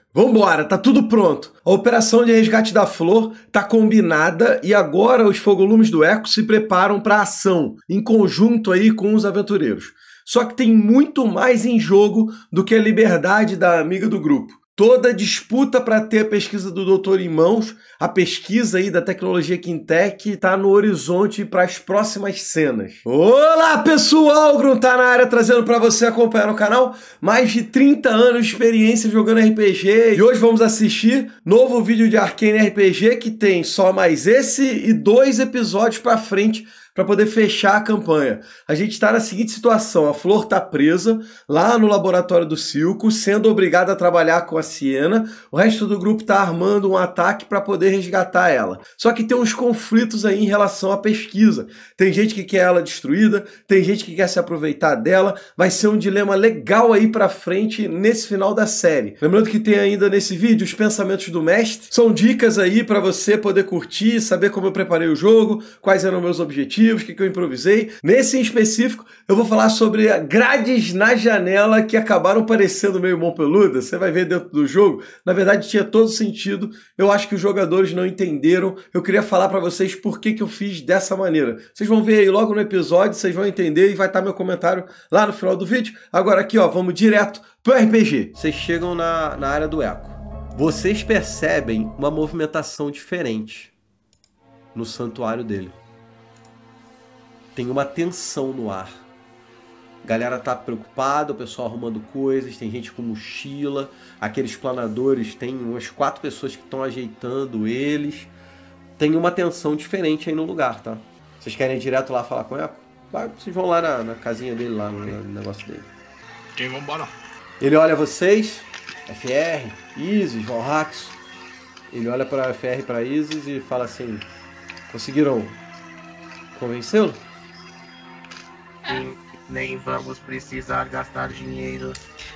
Vambora, tá tudo pronto. A operação de resgate da Flor tá combinada e agora os fogolumes do Eco se preparam para ação, em conjunto aí com os aventureiros. Só que tem muito mais em jogo do que a liberdade da amiga do grupo. Toda a disputa para ter a pesquisa do doutor em mãos, a pesquisa aí da tecnologia Quintec está no horizonte para as próximas cenas. Olá pessoal, Grum tá na área trazendo para você acompanhar no canal mais de 30 anos de experiência jogando RPG e hoje vamos assistir novo vídeo de Arcane RPG que tem só mais esse e 2 episódios para frente para poder fechar a campanha. A gente está na seguinte situação, a Flor está presa lá no laboratório do Silco, sendo obrigada a trabalhar com a Siena, o resto do grupo está armando um ataque para poder resgatar ela. Só que tem uns conflitos aí em relação à pesquisa. Tem gente que quer ela destruída, tem gente que quer se aproveitar dela, vai ser um dilema legal aí para frente nesse final da série. Lembrando que tem ainda nesse vídeo os pensamentos do mestre, são dicas aí para você poder curtir, saber como eu preparei o jogo, quais eram meus objetivos, o que eu improvisei. Nesse em específico, eu vou falar sobre grades na janela que acabaram parecendo meio mão peluda. Você vai ver dentro do jogo. Na verdade, tinha todo sentido. Eu acho que os jogadores não entenderam. Eu queria falar para vocês por que eu fiz dessa maneira. Vocês vão ver aí logo no episódio, vocês vão entender e vai estar meu comentário lá no final do vídeo. Agora aqui, ó, vamos direto pro RPG. Vocês chegam na área do Eco. Vocês percebem uma movimentação diferente no santuário dele. Tem uma tensão no ar. A galera tá preocupada, o pessoal arrumando coisas, tem gente com mochila, aqueles planadores, tem umas 4 pessoas que estão ajeitando eles. Tem uma tensão diferente aí no lugar, tá? Vocês querem ir direto lá falar com o Eco? Vocês vão lá na casinha dele, lá no negócio dele. Quem vamos embora? Ele olha vocês, FR, Isis, Valrax. Ele olha para FR e para Isis e fala assim: conseguiram convencê-lo? Nem vamos precisar gastar dinheiro.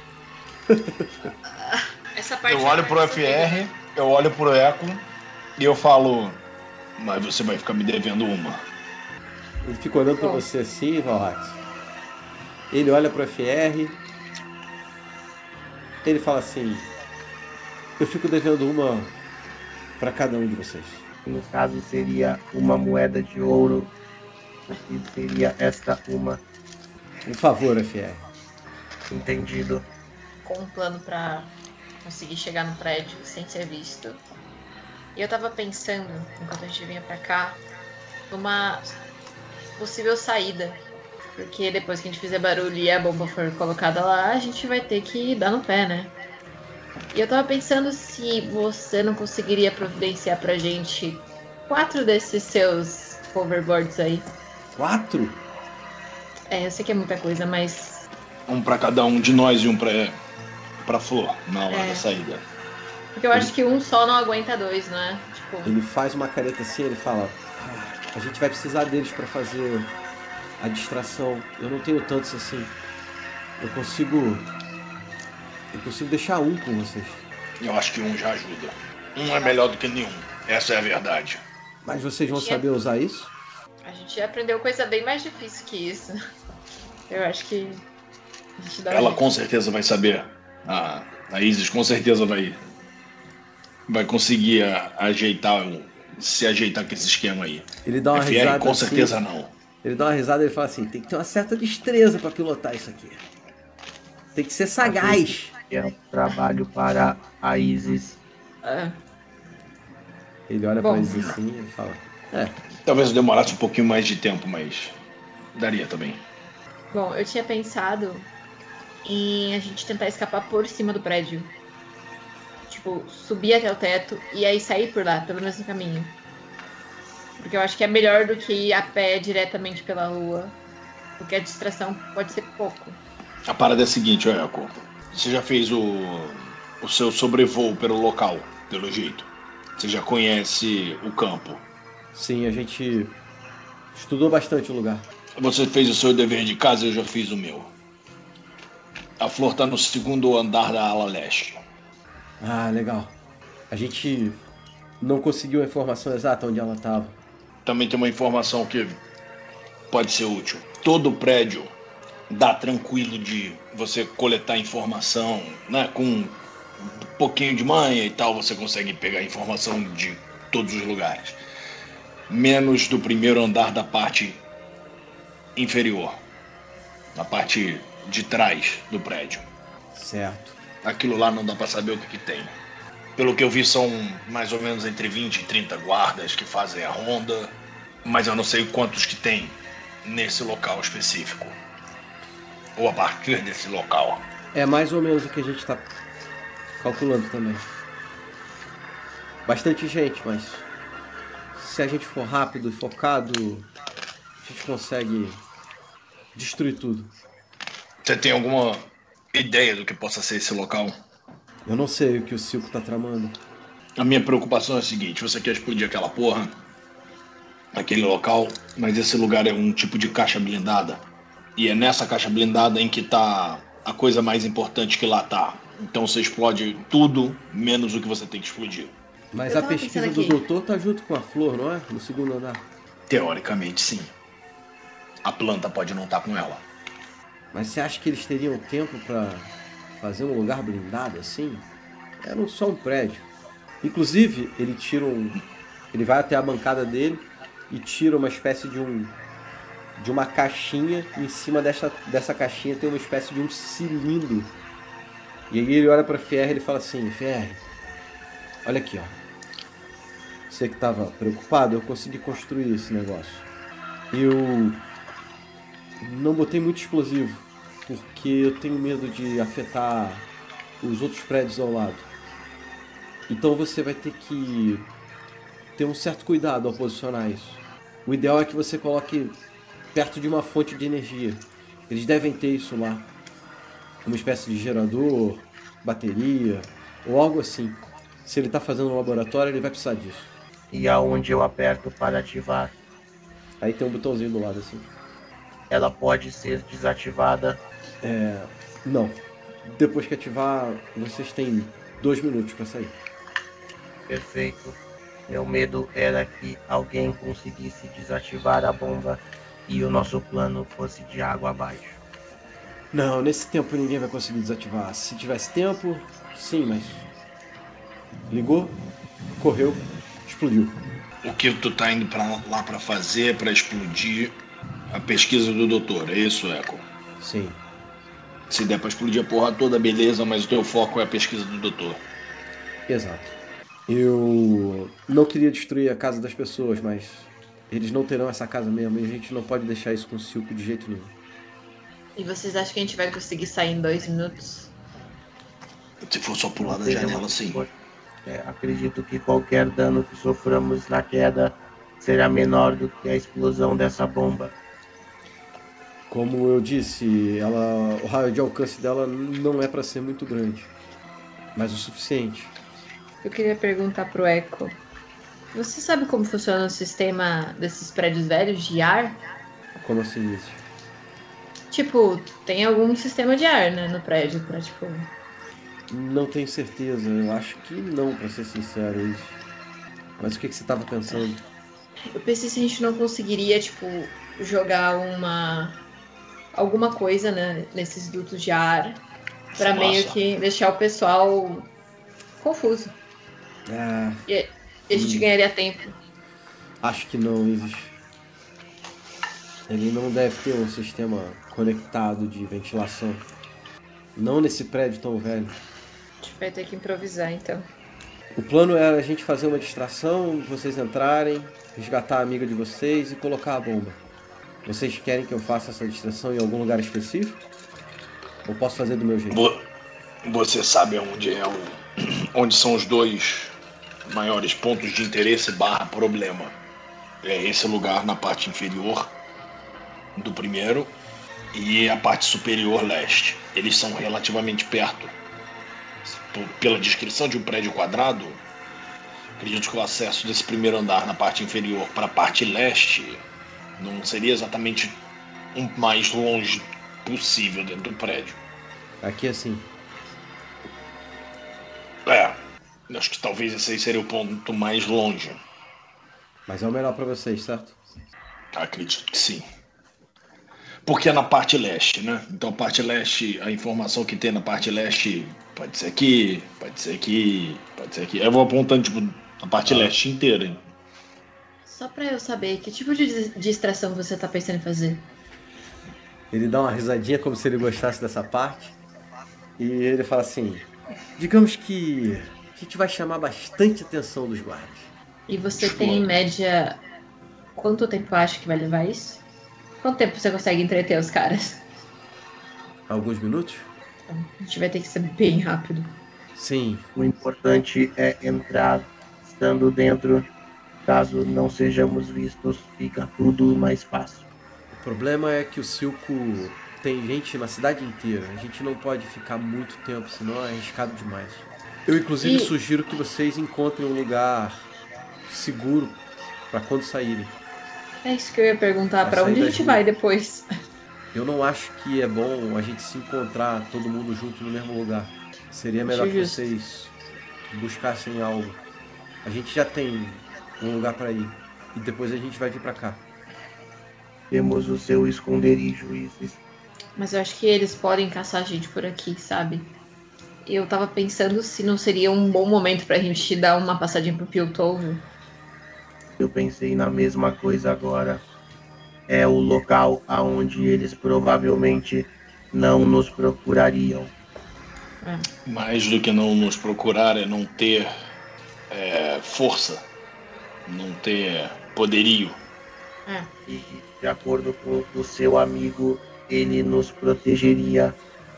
Essa parte Eu olho pro FR, eu olho pro Eco e eu falo: mas você vai ficar me devendo uma. Ele fica olhando pra você assim, Valrax. Ele olha pro FR. Ele fala assim: eu fico devendo uma pra cada um de vocês. No caso seria uma moeda de ouro. Aqui seria esta uma. Um favor, FR. Entendido. com um plano pra conseguir chegar no prédio sem ser visto. E eu tava pensando, enquanto a gente vinha pra cá, numa possível saída. Porque depois que a gente fizer barulho e a bomba for colocada lá, a gente vai ter que dar no pé, né? E eu tava pensando se você não conseguiria providenciar pra gente 4 desses seus hoverboards aí. 4? É, eu sei que é muita coisa, mas... Um pra cada um de nós e um pra Flor, na hora da saída. Porque eu acho que um só não aguenta 2, né? Tipo... Ele faz uma careta assim, ele fala: a gente vai precisar deles pra fazer a distração. Eu não tenho tantos assim. Eu consigo deixar um com vocês. Eu acho que um já ajuda. Um é melhor do que nenhum. Essa é a verdade. Mas vocês vão saber usar isso? A gente já aprendeu coisa bem mais difícil que isso. Eu acho que a gente dá Ela com certeza vai saber. A Isis com certeza vai conseguir se ajeitar com esse esquema aí. Ele dá uma FR, risada com assim, certeza não. Ele dá uma risada e ele fala assim: tem que ter uma certa destreza pra pilotar isso aqui. Tem que ser sagaz. É um trabalho para a Isis. É. Ele olha Bom. pra Isis assim e fala: Talvez demorasse um pouquinho mais de tempo, mas daria também. Bom, eu tinha pensado em a gente tentar escapar por cima do prédio. Tipo, subir até o teto e aí sair por lá, pelo mesmo caminho. Porque eu acho que é melhor do que ir a pé diretamente pela rua. Porque a distração pode ser pouco. A parada é a seguinte, Eco. Você já fez o seu sobrevoo pelo local, pelo jeito. Você já conhece o campo. sim, a gente estudou bastante o lugar. Você fez o seu dever de casa, eu já fiz o meu. A Flor tá no 2º andar da ala leste. Ah, legal. A gente não conseguiu a informação exata onde ela estava. Também tem uma informação que pode ser útil. Todo prédio dá tranquilo de você coletar informação, né, com um pouquinho de manha e tal, você consegue pegar informação de todos os lugares. Menos do primeiro andar da parte inferior. Na parte de trás do prédio. Certo. Aquilo lá não dá pra saber o que tem. Pelo que eu vi, são mais ou menos entre 20 e 30 guardas que fazem a ronda. Mas eu não sei quantos que tem nesse local específico. Ou a partir desse local. É mais ou menos o que a gente tá calculando também. Bastante gente, mas se a gente for rápido e focado, a gente consegue destruir tudo. Você tem alguma ideia do que possa ser esse local? Eu não sei o que o Silco tá tramando. A minha preocupação é a seguinte: você quer explodir aquela porra, aquele local, mas esse lugar é um tipo de caixa blindada. E é nessa caixa blindada em que tá a coisa mais importante que lá tá. Então você explode tudo, menos o que você tem que explodir. Mas a pesquisa do doutor tá junto com a flor, não é? No segundo andar. Teoricamente, sim. A planta pode não estar com ela. Mas você acha que eles teriam tempo pra fazer um lugar blindado assim? Era só um prédio. Inclusive, ele vai até a bancada dele e tira uma espécie de uma caixinha. E em cima dessa caixinha tem uma espécie de um cilindro. E aí ele olha pra Ferre e ele fala assim: Ferre, olha aqui, ó. Você que estava preocupado, eu consegui construir esse negócio. Eu não botei muito explosivo, porque eu tenho medo de afetar os outros prédios ao lado. Então você vai ter que ter um certo cuidado ao posicionar isso. O ideal é que você coloque perto de uma fonte de energia. Eles devem ter isso lá. Uma espécie de gerador, bateria, ou algo assim. Se ele está fazendo um laboratório, ele vai precisar disso. E aonde eu aperto para ativar? Aí tem um botãozinho do lado assim. Ela pode ser desativada? Não. Depois que ativar, vocês têm 2 minutos para sair. Perfeito. Meu medo era que alguém conseguisse desativar a bomba e o nosso plano fosse de água abaixo. Não, nesse tempo ninguém vai conseguir desativar. Se tivesse tempo, sim, mas... Ligou, correu, explodiu. O que tu tá indo lá pra fazer, pra explodir a pesquisa do doutor, é isso, Echo? Sim. Se der pra explodir a porra toda, beleza, mas o teu foco é a pesquisa do doutor. Exato. Eu não queria destruir a casa das pessoas, mas eles não terão essa casa mesmo e a gente não pode deixar isso com o Silco de jeito nenhum. E vocês acham que a gente vai conseguir sair em 2 minutos? Se for só pular da janela, sim. Acredito que qualquer dano que soframos na queda será menor do que a explosão dessa bomba. Como eu disse, o raio de alcance dela não é para ser muito grande, mas o suficiente. Eu queria perguntar pro Echo. Você sabe como funciona o sistema desses prédios velhos de ar? Como assim isso? Tipo, tem algum sistema de ar, né, no prédio pra, tipo... Não tenho certeza, eu acho que não, pra ser sincero, isso. Mas o que você tava pensando? Eu pensei se a gente não conseguiria, tipo, jogar alguma coisa, né, nesses dutos de ar pra meio que deixar o pessoal confuso. E a gente ganharia tempo. Acho que não, Isis. Ele não deve ter um sistema conectado de ventilação. Não nesse prédio tão velho. A gente vai ter que improvisar, então. O plano era a gente fazer uma distração, vocês entrarem, resgatar a amiga de vocês e colocar a bomba. Vocês querem que eu faça essa distração em algum lugar específico? Ou posso fazer do meu jeito? Você sabe onde são os 2 maiores pontos de interesse / problema. É esse lugar na parte inferior do primeiro e a parte superior leste. Eles são relativamente perto. Pela descrição de um prédio quadrado, acredito que o acesso desse primeiro andar na parte inferior para a parte leste não seria exatamente o mais longe possível dentro do prédio. Aqui assim. Acho que talvez esse aí seria o ponto mais longe. Mas é o melhor para vocês, certo? Acredito que sim. Porque é na parte leste, né? Então a parte leste, a informação que tem na parte leste pode ser aqui, pode ser aqui, pode ser aqui. Eu vou apontando, tipo, a parte leste inteira, hein? Só pra eu saber, que tipo de distração você tá pensando em fazer? Ele dá uma risadinha como se ele gostasse dessa parte. E ele fala assim, digamos que a gente vai chamar bastante atenção dos guardas. E você tem, em média, quanto tempo acha que vai levar isso? Quanto tempo você consegue entreter os caras? Alguns minutos? A gente vai ter que ser bem rápido. Sim. O importante é entrar estando dentro. Caso não sejamos vistos, fica tudo mais fácil. O problema é que o Silco tem gente na cidade inteira. A gente não pode ficar muito tempo, senão é arriscado demais. Eu, inclusive, sugiro que vocês encontrem um lugar seguro para quando saírem. É isso que eu ia perguntar, pra onde a gente vai depois? Eu não acho que é bom a gente se encontrar todo mundo junto no mesmo lugar. Seria melhor que vocês buscassem algo. A gente já tem um lugar para ir e depois a gente vai vir para cá. Temos o seu esconderijo, Isis. Mas eu acho que eles podem caçar a gente por aqui, sabe? Eu tava pensando se não seria um bom momento pra gente dar uma passadinha pro Piltover. Eu pensei na mesma coisa agora. É o local aonde eles provavelmente não nos procurariam. Mais do que não nos procurar é não ter força, não ter poderio. E, de acordo com o seu amigo, ele nos protegeria.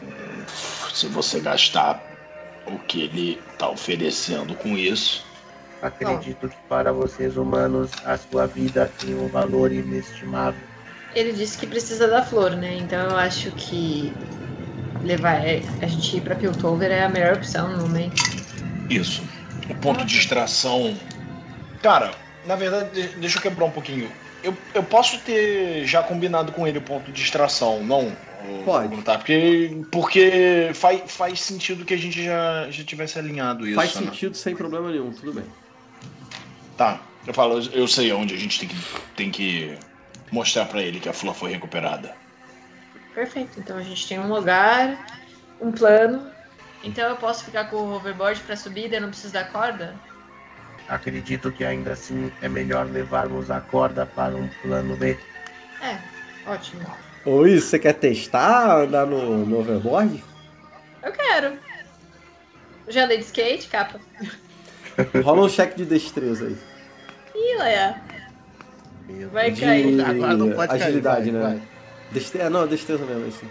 Se você gastar o que ele está oferecendo com isso. Acredito que para vocês humanos a sua vida tem um valor inestimável. Ele disse que precisa da flor, né? Então eu acho que levar a gente ir pra Piltover é a melhor opção no momento. Isso. O ponto de distração. Cara, na verdade, deixa eu quebrar um pouquinho. Eu posso ter já combinado com ele o ponto de distração, não? Pode. Tá? Porque faz sentido que a gente já tivesse alinhado isso. Faz sentido, sem problema nenhum, tudo bem. Tá, eu sei onde a gente tem que mostrar pra ele que a flor foi recuperada. Perfeito, então a gente tem um lugar, um plano. Então eu posso ficar com o hoverboard pra subida e eu não preciso da corda? Acredito que ainda assim é melhor levarmos a corda para um plano B. Ótimo. Oi, você quer testar andar no overboard? Eu quero. Já andei de skate, capa. Rola um cheque de destreza aí. Ih, Leia. Vai cair. Agora não pode cair, agilidade, vai, né? Destreza mesmo, assim.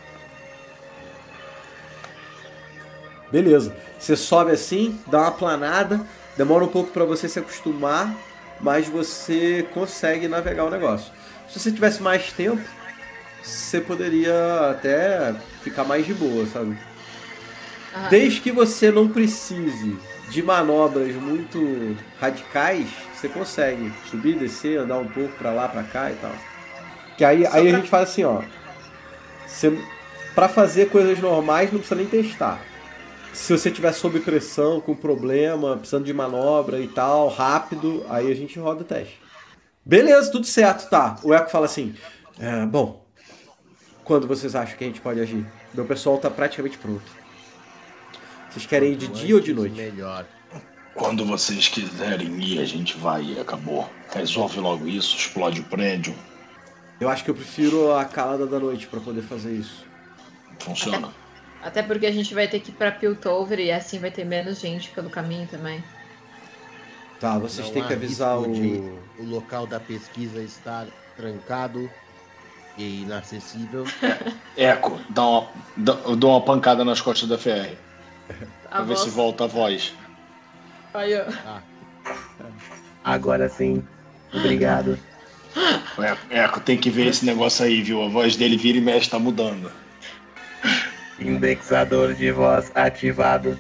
Beleza. Você sobe assim, dá uma planada, demora um pouco para você se acostumar, mas você consegue navegar o negócio. Se você tivesse mais tempo, você poderia até ficar mais de boa, sabe? Desde que você não precise de manobras muito radicais, você consegue subir, descer, andar um pouco pra lá, pra cá e tal. Que aí a gente faz assim, ó. Pra fazer coisas normais não precisa nem testar. Se você tiver sob pressão, com problema, precisando de manobra e tal, rápido, aí a gente roda o teste. Beleza, tudo certo, tá. O Eco fala assim, bom, quando vocês acham que a gente pode agir? Meu pessoal tá praticamente pronto. Vocês querem ir de dia ou de noite? Melhor. Quando vocês quiserem ir, a gente vai e acabou. Resolve logo isso, explode o prédio. Eu acho que eu prefiro a calada da noite pra poder fazer isso. Funciona. Até porque a gente vai ter que ir pra Piltover e assim vai ter menos gente pelo caminho também. Tá, vocês Não têm que há avisar risco o... de o local da pesquisa estar trancado e inacessível. Eco, eu dou uma pancada nas costas da FR. Pra ver se volta a voz. Aí, ó. Agora sim. Obrigado. Eco, tem que ver esse negócio aí, viu? A voz dele vira e mexe, tá mudando. Indexador de voz ativado.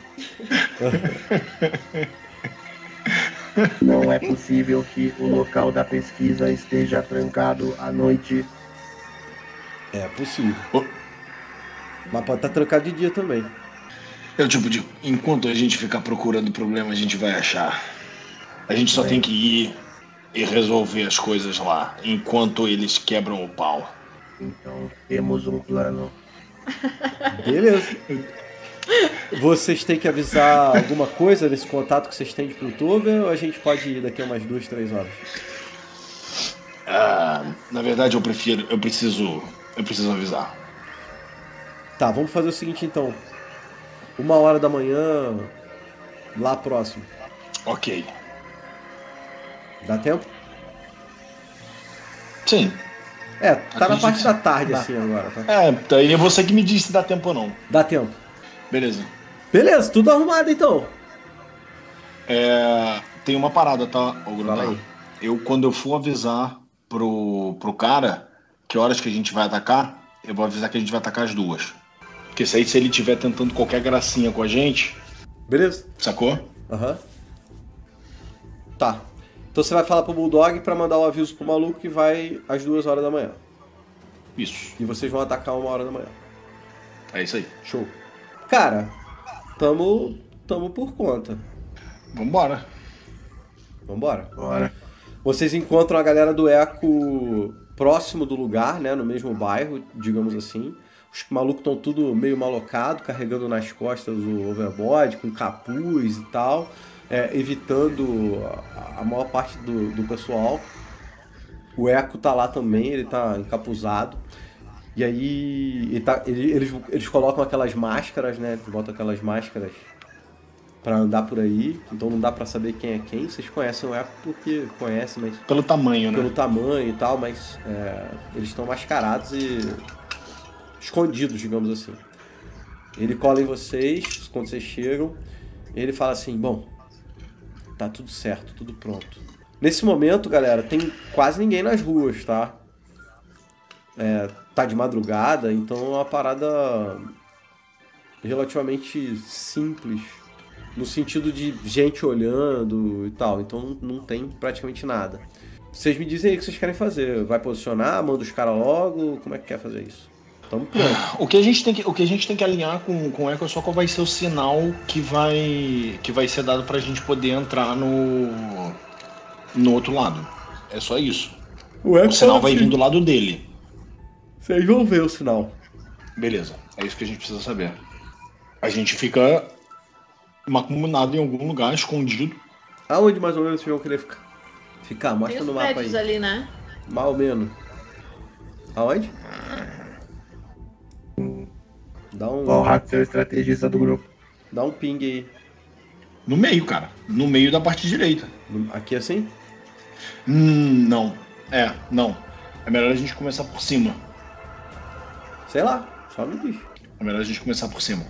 Não é possível que o local da pesquisa esteja trancado à noite. É possível. Mas pode estar trancado de dia também. Eu tipo digo, enquanto a gente ficar procurando problema, a gente vai achar. A gente só tem que ir e resolver as coisas lá, enquanto eles quebram o pau. Então temos um plano. Beleza. Vocês têm que avisar alguma coisa nesse contato que vocês têm de Piltover ou a gente pode ir daqui a umas 2, 3 horas? Na verdade, eu preciso avisar. Tá, vamos fazer o seguinte então. 1h da manhã, lá próximo. Ok. Dá tempo? Sim. Tá na Acredito parte que da sim. tarde Dá. assim agora, tá? Daí é você que me diz se dá tempo ou não. Dá tempo. Beleza. Beleza, tudo arrumado então. Tem uma parada, tá, Fala Gruntar? aí. Quando eu for avisar pro cara que horas que a gente vai atacar, eu vou avisar que a gente vai atacar as 2. Porque se ele estiver tentando qualquer gracinha com a gente, Beleza? sacou? Aham. Tá. Então você vai falar pro Bulldog pra mandar o aviso pro maluco que vai às 2 horas da manhã. Isso. E vocês vão atacar 1h da manhã. É isso aí. Show. Cara, tamo por conta. Vambora. Vambora. Bora. Vocês encontram a galera do Eco próximo do lugar, né? No mesmo bairro, digamos assim. Os malucos estão tudo meio malocado, carregando nas costas o overboard, com capuz e tal, evitando a maior parte do pessoal. O Eco tá lá também, ele tá encapuzado. E aí eles colocam aquelas máscaras, né? Eles botam aquelas máscaras pra andar por aí, então não dá pra saber quem é quem. Vocês conhecem o Eco porque conhecem, mas Pelo tamanho, né? pelo tamanho e tal, mas eles estão mascarados e escondidos, digamos assim. Ele cola em vocês quando vocês chegam, ele fala assim: bom, tá tudo certo, tudo pronto. Nesse momento, galera, tem quase ninguém nas ruas, tá? Tá de madrugada, então é uma parada relativamente simples, no sentido de gente olhando e tal, então não tem praticamente nada. Vocês me dizem aí o que vocês querem fazer. Vai posicionar, manda os caras logo, como é que quer fazer isso? Tamo pronto. O que a gente tem que alinhar com o Echo é só qual vai ser o sinal que vai ser dado pra gente poder entrar no outro lado. É só isso. O sinal vai vir do lado dele. Vocês vão ver o sinal. Beleza, é isso que a gente precisa saber. A gente fica macumunado em algum lugar, escondido. Aonde mais ou menos vocês vão querer ficar? Mostra Tem os no mapa aí. prédios ali, né? Mais ou menos. Aonde? Qual hack é o estrategista do grupo? Dá um ping aí. No meio, cara. No meio da parte direita. Aqui assim? Não. Não. É melhor a gente começar por cima. Sei lá, só me diz. É melhor a gente começar por cima.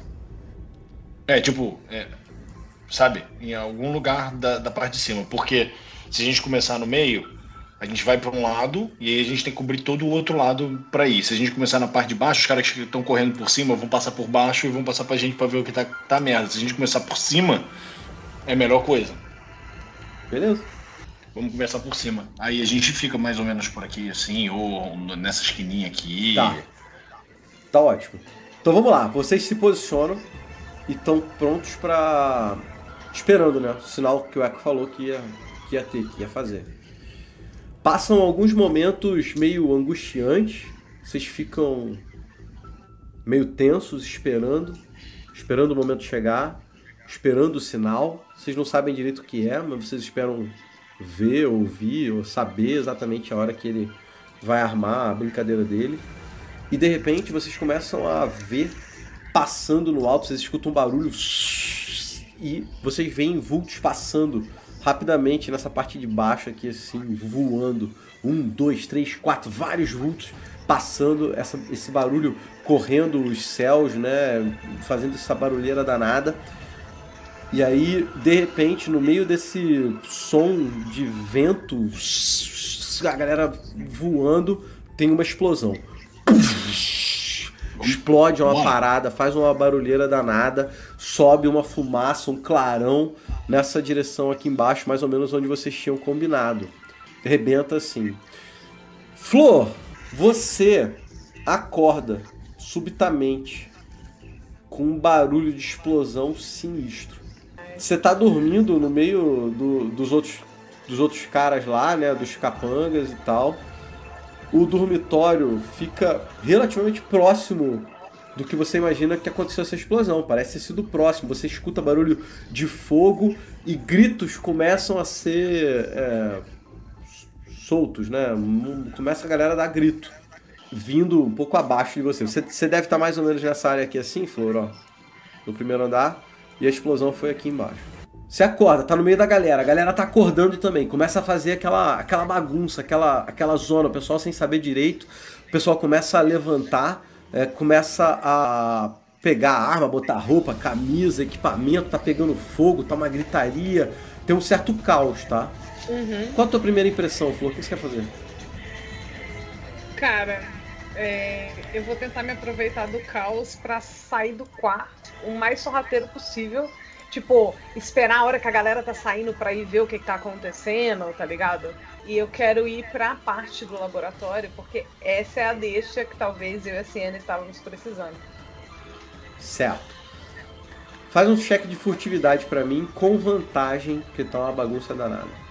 Sabe? Em algum lugar da parte de cima. Porque se a gente começar no meio, a gente vai pra um lado e aí a gente tem que cobrir todo o outro lado pra ir. Se a gente começar na parte de baixo, os caras que estão correndo por cima vão passar por baixo e vão passar pra gente pra ver o que tá merda. Se a gente começar por cima, é a melhor coisa. Beleza. Vamos começar por cima. Aí a gente fica mais ou menos por aqui, assim, ou nessa esquininha aqui. Tá ótimo. Então vamos lá, vocês se posicionam e estão prontos pra... esperando, né? O sinal que o Echo falou que ia fazer. Passam alguns momentos meio angustiantes, vocês ficam meio tensos, esperando o momento chegar, esperando o sinal. Vocês não sabem direito o que é, mas vocês esperam ver, ouvir, ou saber exatamente a hora que ele vai armar a brincadeira dele. E de repente vocês começam a ver passando no alto, vocês escutam um barulho e vocês veem vultos passando rapidamente nessa parte de baixo aqui, assim, voando. 1, 2, 3, 4, vários vultos passando, esse barulho correndo os céus, né? Fazendo essa barulheira danada. E aí, de repente, no meio desse som de vento, a galera voando, tem uma explosão. Explode uma parada, faz uma barulheira danada, sobe uma fumaça, um clarão nessa direção aqui embaixo, mais ou menos onde vocês tinham combinado. Rebenta assim. Flor, você acorda subitamente com um barulho de explosão sinistro. Você tá dormindo no meio dos outros caras lá, né, dos capangas e tal. o dormitório fica relativamente próximo do que você imagina que aconteceu essa explosão. Parece ter sido próximo. Você escuta barulho de fogo e gritos começam a ser soltos, né? Começa a galera a dar grito, vindo um pouco abaixo de você. Você deve estar mais ou menos nessa área aqui assim, Flor, ó, no primeiro andar, e a explosão foi aqui embaixo. Você acorda, tá no meio da galera, a galera tá acordando também, começa a fazer aquela bagunça, aquela zona, o pessoal sem saber direito, o pessoal começa a levantar, começa a pegar arma, botar roupa, camisa, equipamento, tá pegando fogo, tá uma gritaria, tem um certo caos, tá? Uhum. Qual a tua primeira impressão, Flor? O que você quer fazer? Cara, eu vou tentar me aproveitar do caos pra sair do quarto o mais sorrateiro possível. Tipo, esperar a hora que a galera tá saindo pra ir ver o que tá acontecendo, tá ligado? E eu quero ir pra parte do laboratório, porque essa é a deixa que talvez eu e a Siena estávamos precisando. Certo. Faz um check de furtividade pra mim, com vantagem, porque tá uma bagunça danada.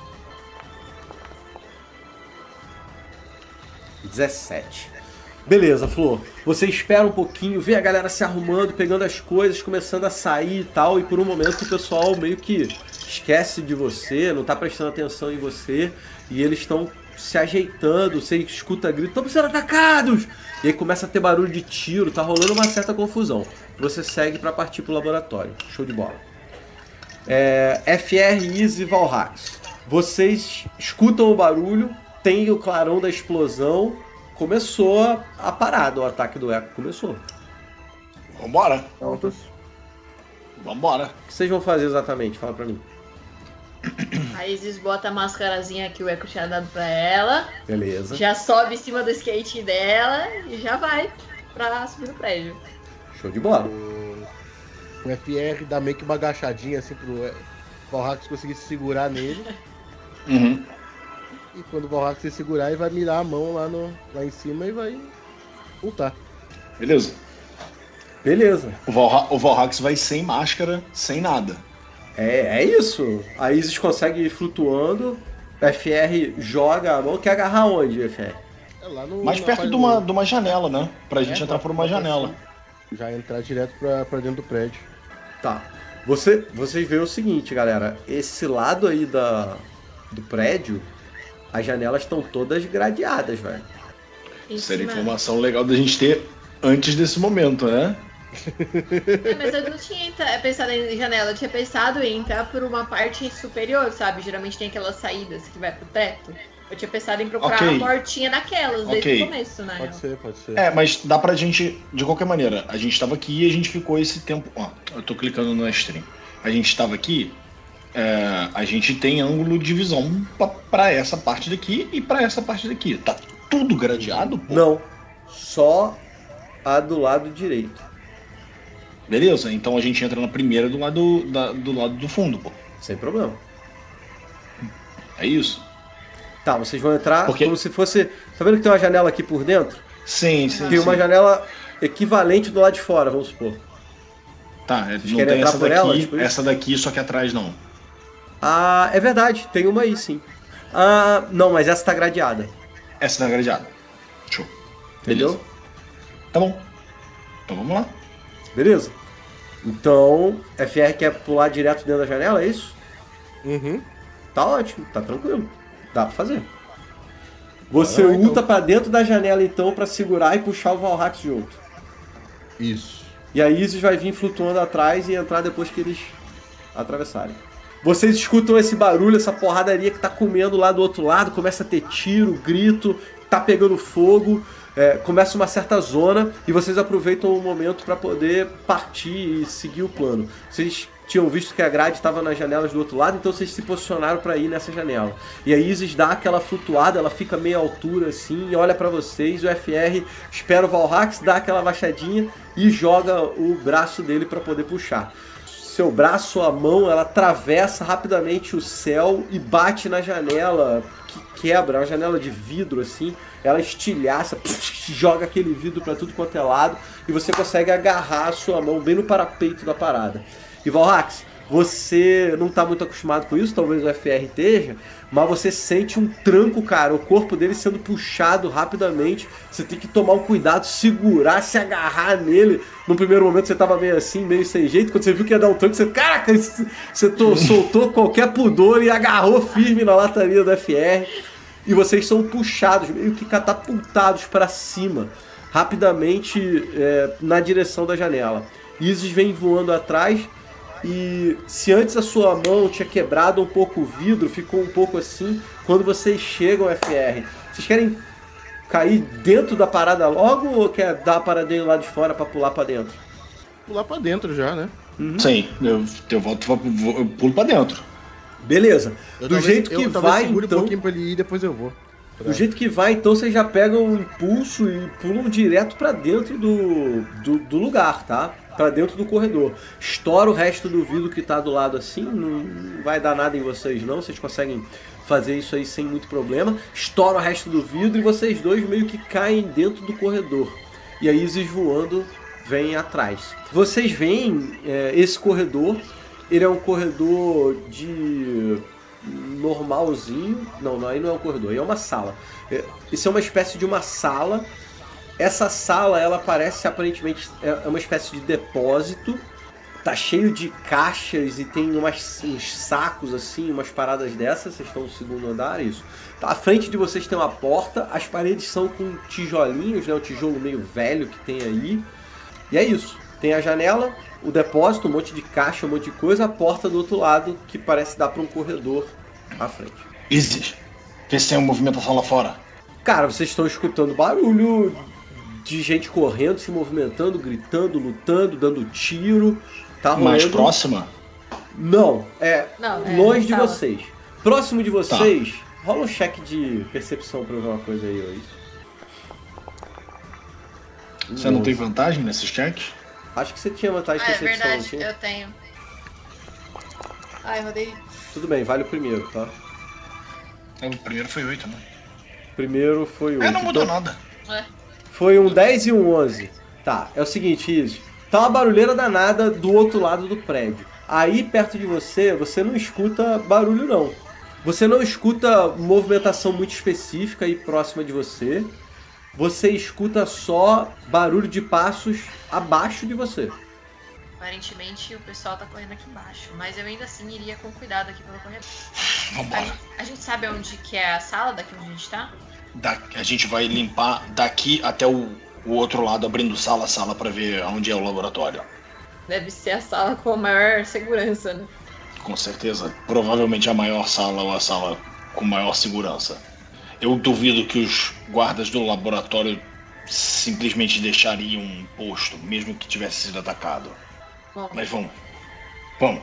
17. Beleza, Flor. Você espera um pouquinho, vê a galera se arrumando, pegando as coisas, começando a sair e tal, e por um momento o pessoal meio que esquece de você, não tá prestando atenção em você, e eles estão se ajeitando, você escuta grito, estão sendo atacados! E aí começa a ter barulho de tiro, tá rolando uma certa confusão. Você segue pra partir pro laboratório. Show de bola. FR, Izzy e Valhax. Vocês escutam o barulho, tem o clarão da explosão. Começou a parada, o ataque do Eco começou. Vambora. Prontos. Vambora. O que vocês vão fazer exatamente? Fala pra mim. A Isis bota a mascarazinha que o Echo tinha dado pra ela. Beleza. Já sobe em cima do skate dela e já vai pra subir no prédio. Show de bola. O FR dá meio que uma agachadinha assim pro Valhax conseguir se segurar nele. Uhum. E quando o Valhax se segurar, ele vai mirar a mão lá em cima e vai ultar. Beleza. Beleza. O Valhax vai sem máscara, sem nada. É isso. A Isis consegue ir flutuando. FR joga a mão. Quer agarrar onde, FR? Lá Mais perto de uma janela, né? Pra gente entrar por uma janela. Já entrar direto pra dentro do prédio. Tá. Vocês veem o seguinte, galera. Esse lado aí do prédio, as janelas estão todas gradeadas, velho. Seria informação legal da gente ter antes desse momento, né? Mas eu não tinha pensado em janela, eu tinha pensado em entrar por uma parte superior, sabe? Geralmente tem aquelas saídas que vai pro teto. Eu tinha pensado em procurar uma portinha daquelas desde o começo, né? Pode ser. Mas dá pra gente, de qualquer maneira, a gente tava aqui e a gente ficou esse tempo. Ó, eu tô clicando no stream. A gente tava aqui, a gente tem ângulo de visão pra essa parte daqui e pra essa parte daqui. Tá tudo gradeado, pô? Não. Só a do lado direito. Beleza, então a gente entra na primeira do lado do fundo, pô. Sem problema. É isso? Tá, vocês vão entrar como se fosse... Tá vendo que tem uma janela aqui por dentro? Sim. Tem uma janela equivalente do lado de fora, vamos supor. Tá, vocês não querem tem entrar essa por daqui, ela, tipo essa daqui, só que atrás não. Ah, é verdade, tem uma aí sim. Ah, não, mas essa tá gradeada. Essa tá gradeada. Show. Entendeu? Beleza. Tá bom. Então vamos lá. Beleza. Então, FR quer pular direto dentro da janela, é isso? Uhum. Tá ótimo, tá tranquilo. Dá pra fazer. Você ulta pra dentro da janela então pra segurar e puxar o Valhax junto. Isso. E a Isis vai vir flutuando atrás e entrar depois que eles atravessarem. Vocês escutam esse barulho, essa porradaria que tá comendo lá do outro lado, começa a ter tiro, grito, tá pegando fogo, começa uma certa zona e vocês aproveitam o momento para poder partir e seguir o plano. Vocês tinham visto que a grade estava nas janelas do outro lado, então vocês se posicionaram para ir nessa janela. E a Isis dá aquela flutuada, ela fica meia altura assim, e olha para vocês, o FR espera o Valhax, dá aquela baixadinha e joga o braço dele para poder puxar. Seu braço, a mão, ela atravessa rapidamente o céu e bate na janela, que quebra, uma janela de vidro assim, ela estilhaça, joga aquele vidro para tudo quanto é lado e você consegue agarrar a sua mão bem no parapeito da parada. E Valhax, Você não tá muito acostumado com isso, talvez o FR esteja, mas você sente um tranco, cara, o corpo dele sendo puxado rapidamente. Você tem que tomar um cuidado, segurar, se agarrar nele. No primeiro momento você tava meio assim, meio sem jeito. Quando você viu que ia dar um tranco, você, caraca, você soltou qualquer pudor e agarrou firme na lataria do FR. E vocês são puxados, meio que catapultados para cima, rapidamente na direção da janela. Isis vem voando atrás. E se antes a sua mão tinha quebrado um pouco o vidro, ficou um pouco assim, quando vocês chegam, FR, vocês querem cair dentro da parada logo ou quer dar a paradinha lá de fora pra pular pra dentro? Pular pra dentro já, né? Uhum. Sim, eu pulo pra dentro. Beleza. Do jeito que vai, segure então... um pouquinho pra ele ir e depois eu vou. Do jeito que vai, então vocês já pegam um impulso e pulam direto pra dentro do lugar, tá? Pra dentro do corredor. Estoura o resto do vidro que tá do lado assim, não vai dar nada em vocês não, vocês conseguem fazer isso aí sem muito problema. Estoura o resto do vidro e vocês dois meio que caem dentro do corredor. E a Isis voando vem atrás. Vocês veem esse corredor, ele é um corredor de... normalzinho, não, aí não é um corredor, aí é uma sala. Isso é uma espécie de uma sala. Essa sala, ela parece aparentemente é uma espécie de depósito. Tá cheio de caixas e tem uns sacos assim, umas paradas dessas. Vocês estão no segundo andar, isso. À frente de vocês tem uma porta. As paredes são com tijolinhos, né? Um tijolo meio velho que tem aí. E é isso. Tem a janela, o depósito, um monte de caixa, um monte de coisa. A porta do outro lado que parece dar para um corredor à frente. Isis, vê se tem uma movimentação lá fora. Cara, vocês estão escutando barulho de gente correndo, se movimentando, gritando, lutando, dando tiro. Tá rolando... Mais próxima? Não, longe de sala. vocês. Próximo de vocês, rola um cheque de percepção pra ver uma coisa aí, ó. Isso. Você não tem vantagem nesses checks? Acho que você tinha vantagem de É percepção, não verdade, tinha? eu tenho. Ai, rodei. Tudo bem, vale o primeiro, tá? O primeiro foi 8, né? Primeiro foi 8. Não mudou nada. Foi um 10 e um 11. Tá, é o seguinte, Isis. Tá uma barulheira danada do outro lado do prédio. Aí, perto de você, você não escuta barulho, não. Você não escuta movimentação muito específica aí próxima de você. Você escuta só barulho de passos abaixo de você. Aparentemente o pessoal tá correndo aqui embaixo, mas eu ainda assim iria com cuidado aqui pelo corredor. Vambora. A gente sabe onde que é a sala daqui onde a gente tá? A gente vai limpar daqui até o outro lado, abrindo sala a sala pra ver onde é o laboratório. Deve ser a sala com a maior segurança, né? Com certeza. Provavelmente a maior sala ou a sala com maior segurança. Eu duvido que os guardas do laboratório simplesmente deixariam um posto, mesmo que tivesse sido atacado. Bom, Mas vamos. Vamos.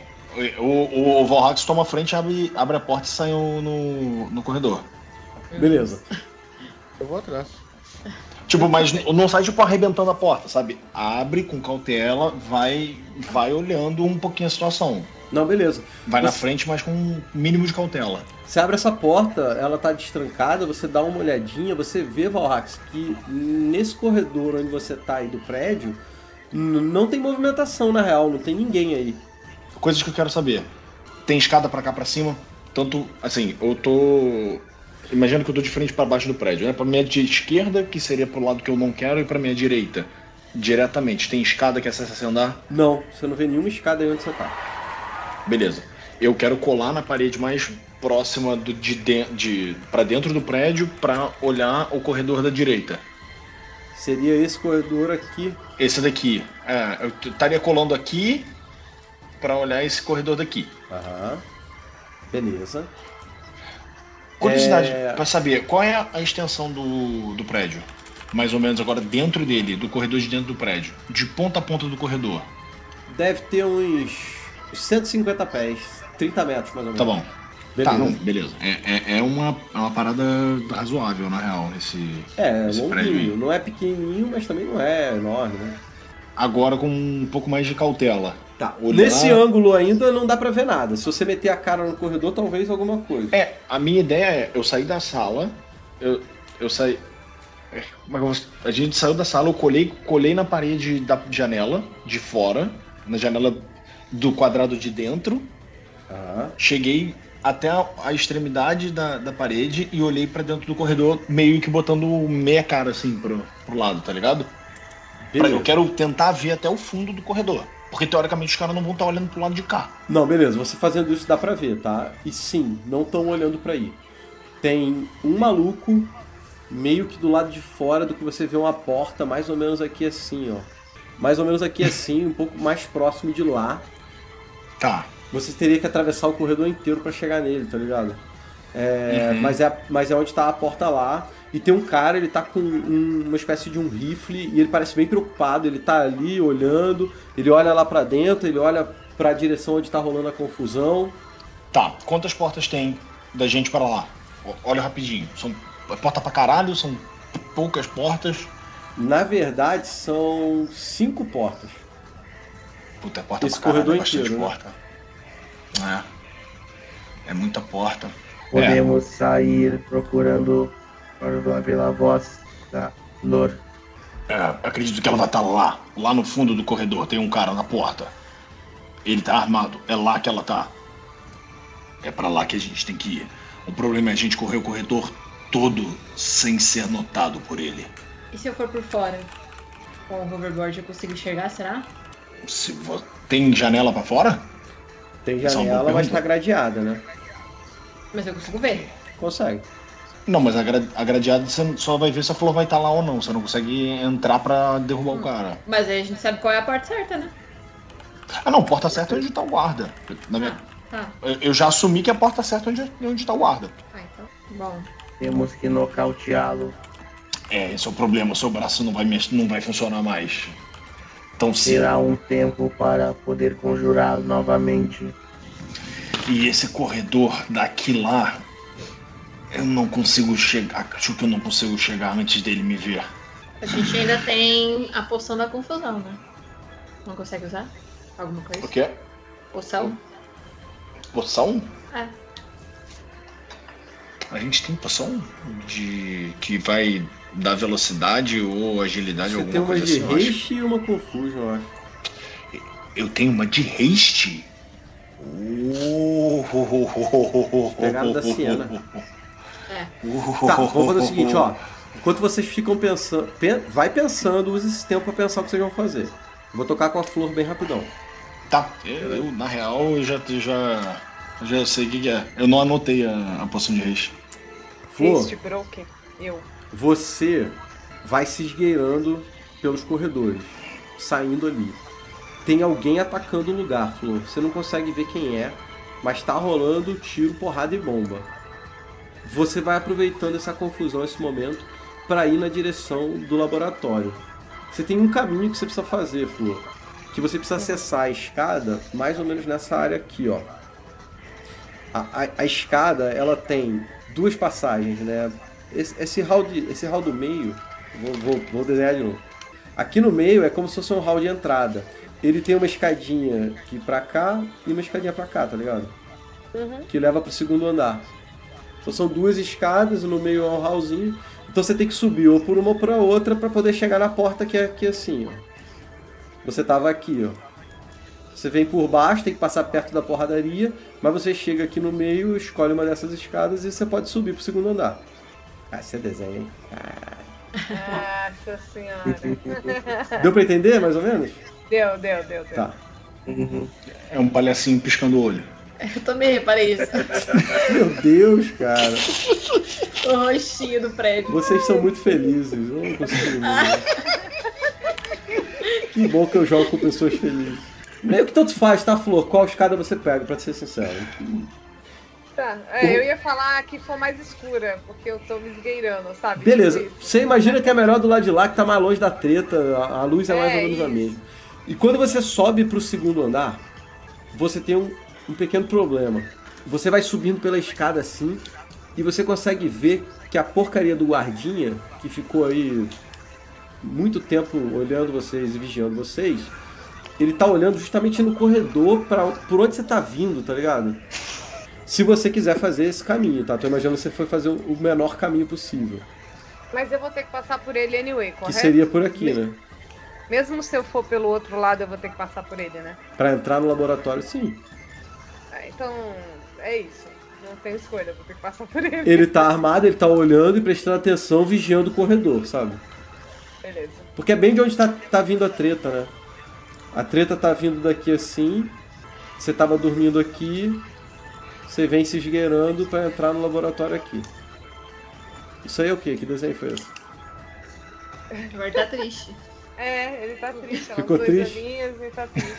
O Valhax toma a frente, abre a porta e sai no corredor. Beleza. Eu vou atrás. Tipo, mas não sai tipo arrebentando a porta, sabe? Abre com cautela, vai olhando um pouquinho a situação. Não, beleza. Vai na frente, mas com um mínimo de cautela. Você abre essa porta, ela tá destrancada, você dá uma olhadinha, você vê, Valhax, que nesse corredor onde você tá aí do prédio, não tem movimentação na real, não tem ninguém aí. Coisas que eu quero saber. Tem escada pra cá pra cima? Tanto, assim, eu tô... Imagina que eu tô de frente pra baixo do prédio, né? Pra minha esquerda, que seria pro lado que eu não quero, e pra minha direita. Diretamente. Tem escada que acessa esse andar? Não, você não vê nenhuma escada aí onde você tá. Beleza. Eu quero colar na parede mais próxima pra dentro do prédio pra olhar o corredor da direita. Seria esse corredor aqui. Esse daqui. Eu estaria colando aqui pra olhar esse corredor daqui. Aham. Beleza. Curiosidade, pra saber, qual é a extensão do prédio? Mais ou menos agora dentro dele, do corredor de dentro do prédio. De ponta a ponta do corredor. Deve ter uns 150 pés, 30 metros mais ou menos. Tá bom. Beleza. Tá, não, beleza. É uma parada razoável, na real, esse prédio aí. Longuinho. Não é pequenininho, mas também não é enorme, né? Agora com um pouco mais de cautela. Tá. Olhar... Nesse ângulo ainda não dá pra ver nada. Se você meter a cara no corredor, talvez alguma coisa. A minha ideia é, eu saí da sala, eu saí... A gente saiu da sala, eu colei na parede da janela, de fora, na janela do quadrado de dentro, Ah, cheguei até a extremidade da parede e olhei pra dentro do corredor, meio que botando meia cara assim pro lado, tá ligado? beleza. Eu quero tentar ver até o fundo do corredor. Porque teoricamente os caras não vão estar olhando pro lado de cá. Não, beleza, você fazendo isso dá pra ver, tá? E sim, não estão olhando pra aí. Tem um maluco meio que do lado de fora do que você vê uma porta, mais ou menos aqui assim, ó. Mais ou menos aqui assim, um pouco mais próximo de lá. Tá. Você teria que atravessar o corredor inteiro pra chegar nele, tá ligado? Mas é onde tá a porta lá. E tem um cara, ele tá com uma espécie de um rifle e ele parece bem preocupado. Ele tá ali olhando, ele olha lá pra dentro, ele olha pra direção onde tá rolando a confusão. Tá. Quantas portas tem da gente para lá? Olha rapidinho. São porta pra caralho? São poucas portas? Na verdade, são 5 portas. Puta, é porta Esse pra caralho, corredor é bastante inteiro, né? porta. É muita porta. Podemos sair procurando pela voz da Flor. Acredito que ela vai estar lá no fundo do corredor. Tem um cara na porta. Ele tá armado. É lá que ela tá. É pra lá que a gente tem que ir. O problema é a gente correr o corredor todo sem ser notado por ele. E se eu for por fora? Com o hoverboard eu consigo enxergar, será? Tem janela pra fora? Tem Essa é uma boa janela, mas pergunta. tá gradeada, né? Mas eu consigo ver. Consegue. Não, mas a gradeada você só vai ver se a flor vai estar lá ou não. Você não consegue entrar pra derrubar o cara. Mas aí a gente sabe qual é a porta certa, né? Ah, não, porta certa é onde tá o guarda. Tá. Eu já assumi que a porta certa é onde tá o guarda. Ah, então. Bom. Temos que nocauteá-lo. Esse é o problema. O seu braço não vai funcionar mais. Então se... Terá um tempo para poder conjurar novamente. E esse corredor daqui lá, eu não consigo chegar. Acho que eu não consigo chegar antes dele me ver. A gente ainda tem a poção da confusão, né? Não consegue usar? Alguma coisa? O quê? Poção? Poção? É. A gente tem poção que vai dar velocidade ou agilidade, Você alguma tem uma coisa de assim, eu acho. haste e uma confusion, eu acho. Eu tenho uma de haste? Pegaram da Siena. É. Tá, vamos fazer o seguinte, ó. Enquanto vocês ficam pensando... Vai pensando, use esse tempo pra pensar o que vocês vão fazer. Eu vou tocar com a flor bem rapidão. Tá, eu na real eu já sei o que é. Eu não anotei a poção de haste. Flor, Este broken. Eu. você vai se esgueirando pelos corredores, saindo ali. Tem alguém atacando o lugar, Flor. Você não consegue ver quem é, mas tá rolando tiro, porrada e bomba. Você vai aproveitando essa confusão, esse momento, para ir na direção do laboratório. Você tem um caminho que você precisa fazer, Flor. Que você precisa acessar a escada, mais ou menos nessa área aqui, ó. A escada, ela tem 2 passagens, né? Esse hall do meio, vou desenhar de novo. Aqui no meio é como se fosse um hall de entrada. Ele tem uma escadinha aqui pra cá e uma escadinha pra cá, tá ligado? Uhum. Que leva pro segundo andar. Então são 2 escadas e no meio é um hallzinho. Então você tem que subir ou por uma ou por outra pra poder chegar na porta que é aqui assim, ó. Você tava aqui, ó. Você vem por baixo, tem que passar perto da porradaria, mas você chega aqui no meio, escolhe uma dessas escadas e você pode subir pro segundo andar. Ah, você desenha, hein? Nossa senhora. Deu pra entender, mais ou menos? Deu. Tá. É um palhacinho piscando o olho. Eu também reparei isso. Meu Deus, cara. O rostinho do prédio. Vocês são muito felizes. Eu não consigo ver. Que bom que eu jogo com pessoas felizes. Meio que tanto faz, tá, Flor? Qual escada você pega, pra ser sincero? Tá, eu ia falar que for mais escura, porque eu tô me esgueirando, sabe? Beleza. Tipo isso. Você imagina que é melhor do lado de lá, que tá mais longe da treta, a luz é mais ou menos a isso. mesma. E quando você sobe pro segundo andar, você tem um pequeno problema. Você vai subindo pela escada assim, e você consegue ver que a porcaria do guardinha, que ficou aí muito tempo olhando vocês e vigiando vocês, ele tá olhando justamente no corredor por onde você tá vindo, tá ligado? Se você quiser fazer esse caminho, tá? Tô imaginando que você foi fazer o menor caminho possível. Mas eu vou ter que passar por ele anyway, Que correto? seria por aqui, né? Mesmo se eu for pelo outro lado, eu vou ter que passar por ele, né? Pra entrar no laboratório, sim. Então, é isso. Não tem escolha, vou ter que passar por ele. Ele tá armado, ele tá olhando e prestando atenção, vigiando o corredor, sabe? Beleza. Porque é bem de onde tá vindo a treta, né? A treta tá vindo daqui assim, você tava dormindo aqui, você vem se esgueirando pra entrar no laboratório aqui. Isso aí é o quê? Que desenho foi esse? O Eduardo tá triste. É, ele tá triste. Ficou Elas triste? olhinhas, ele tá triste.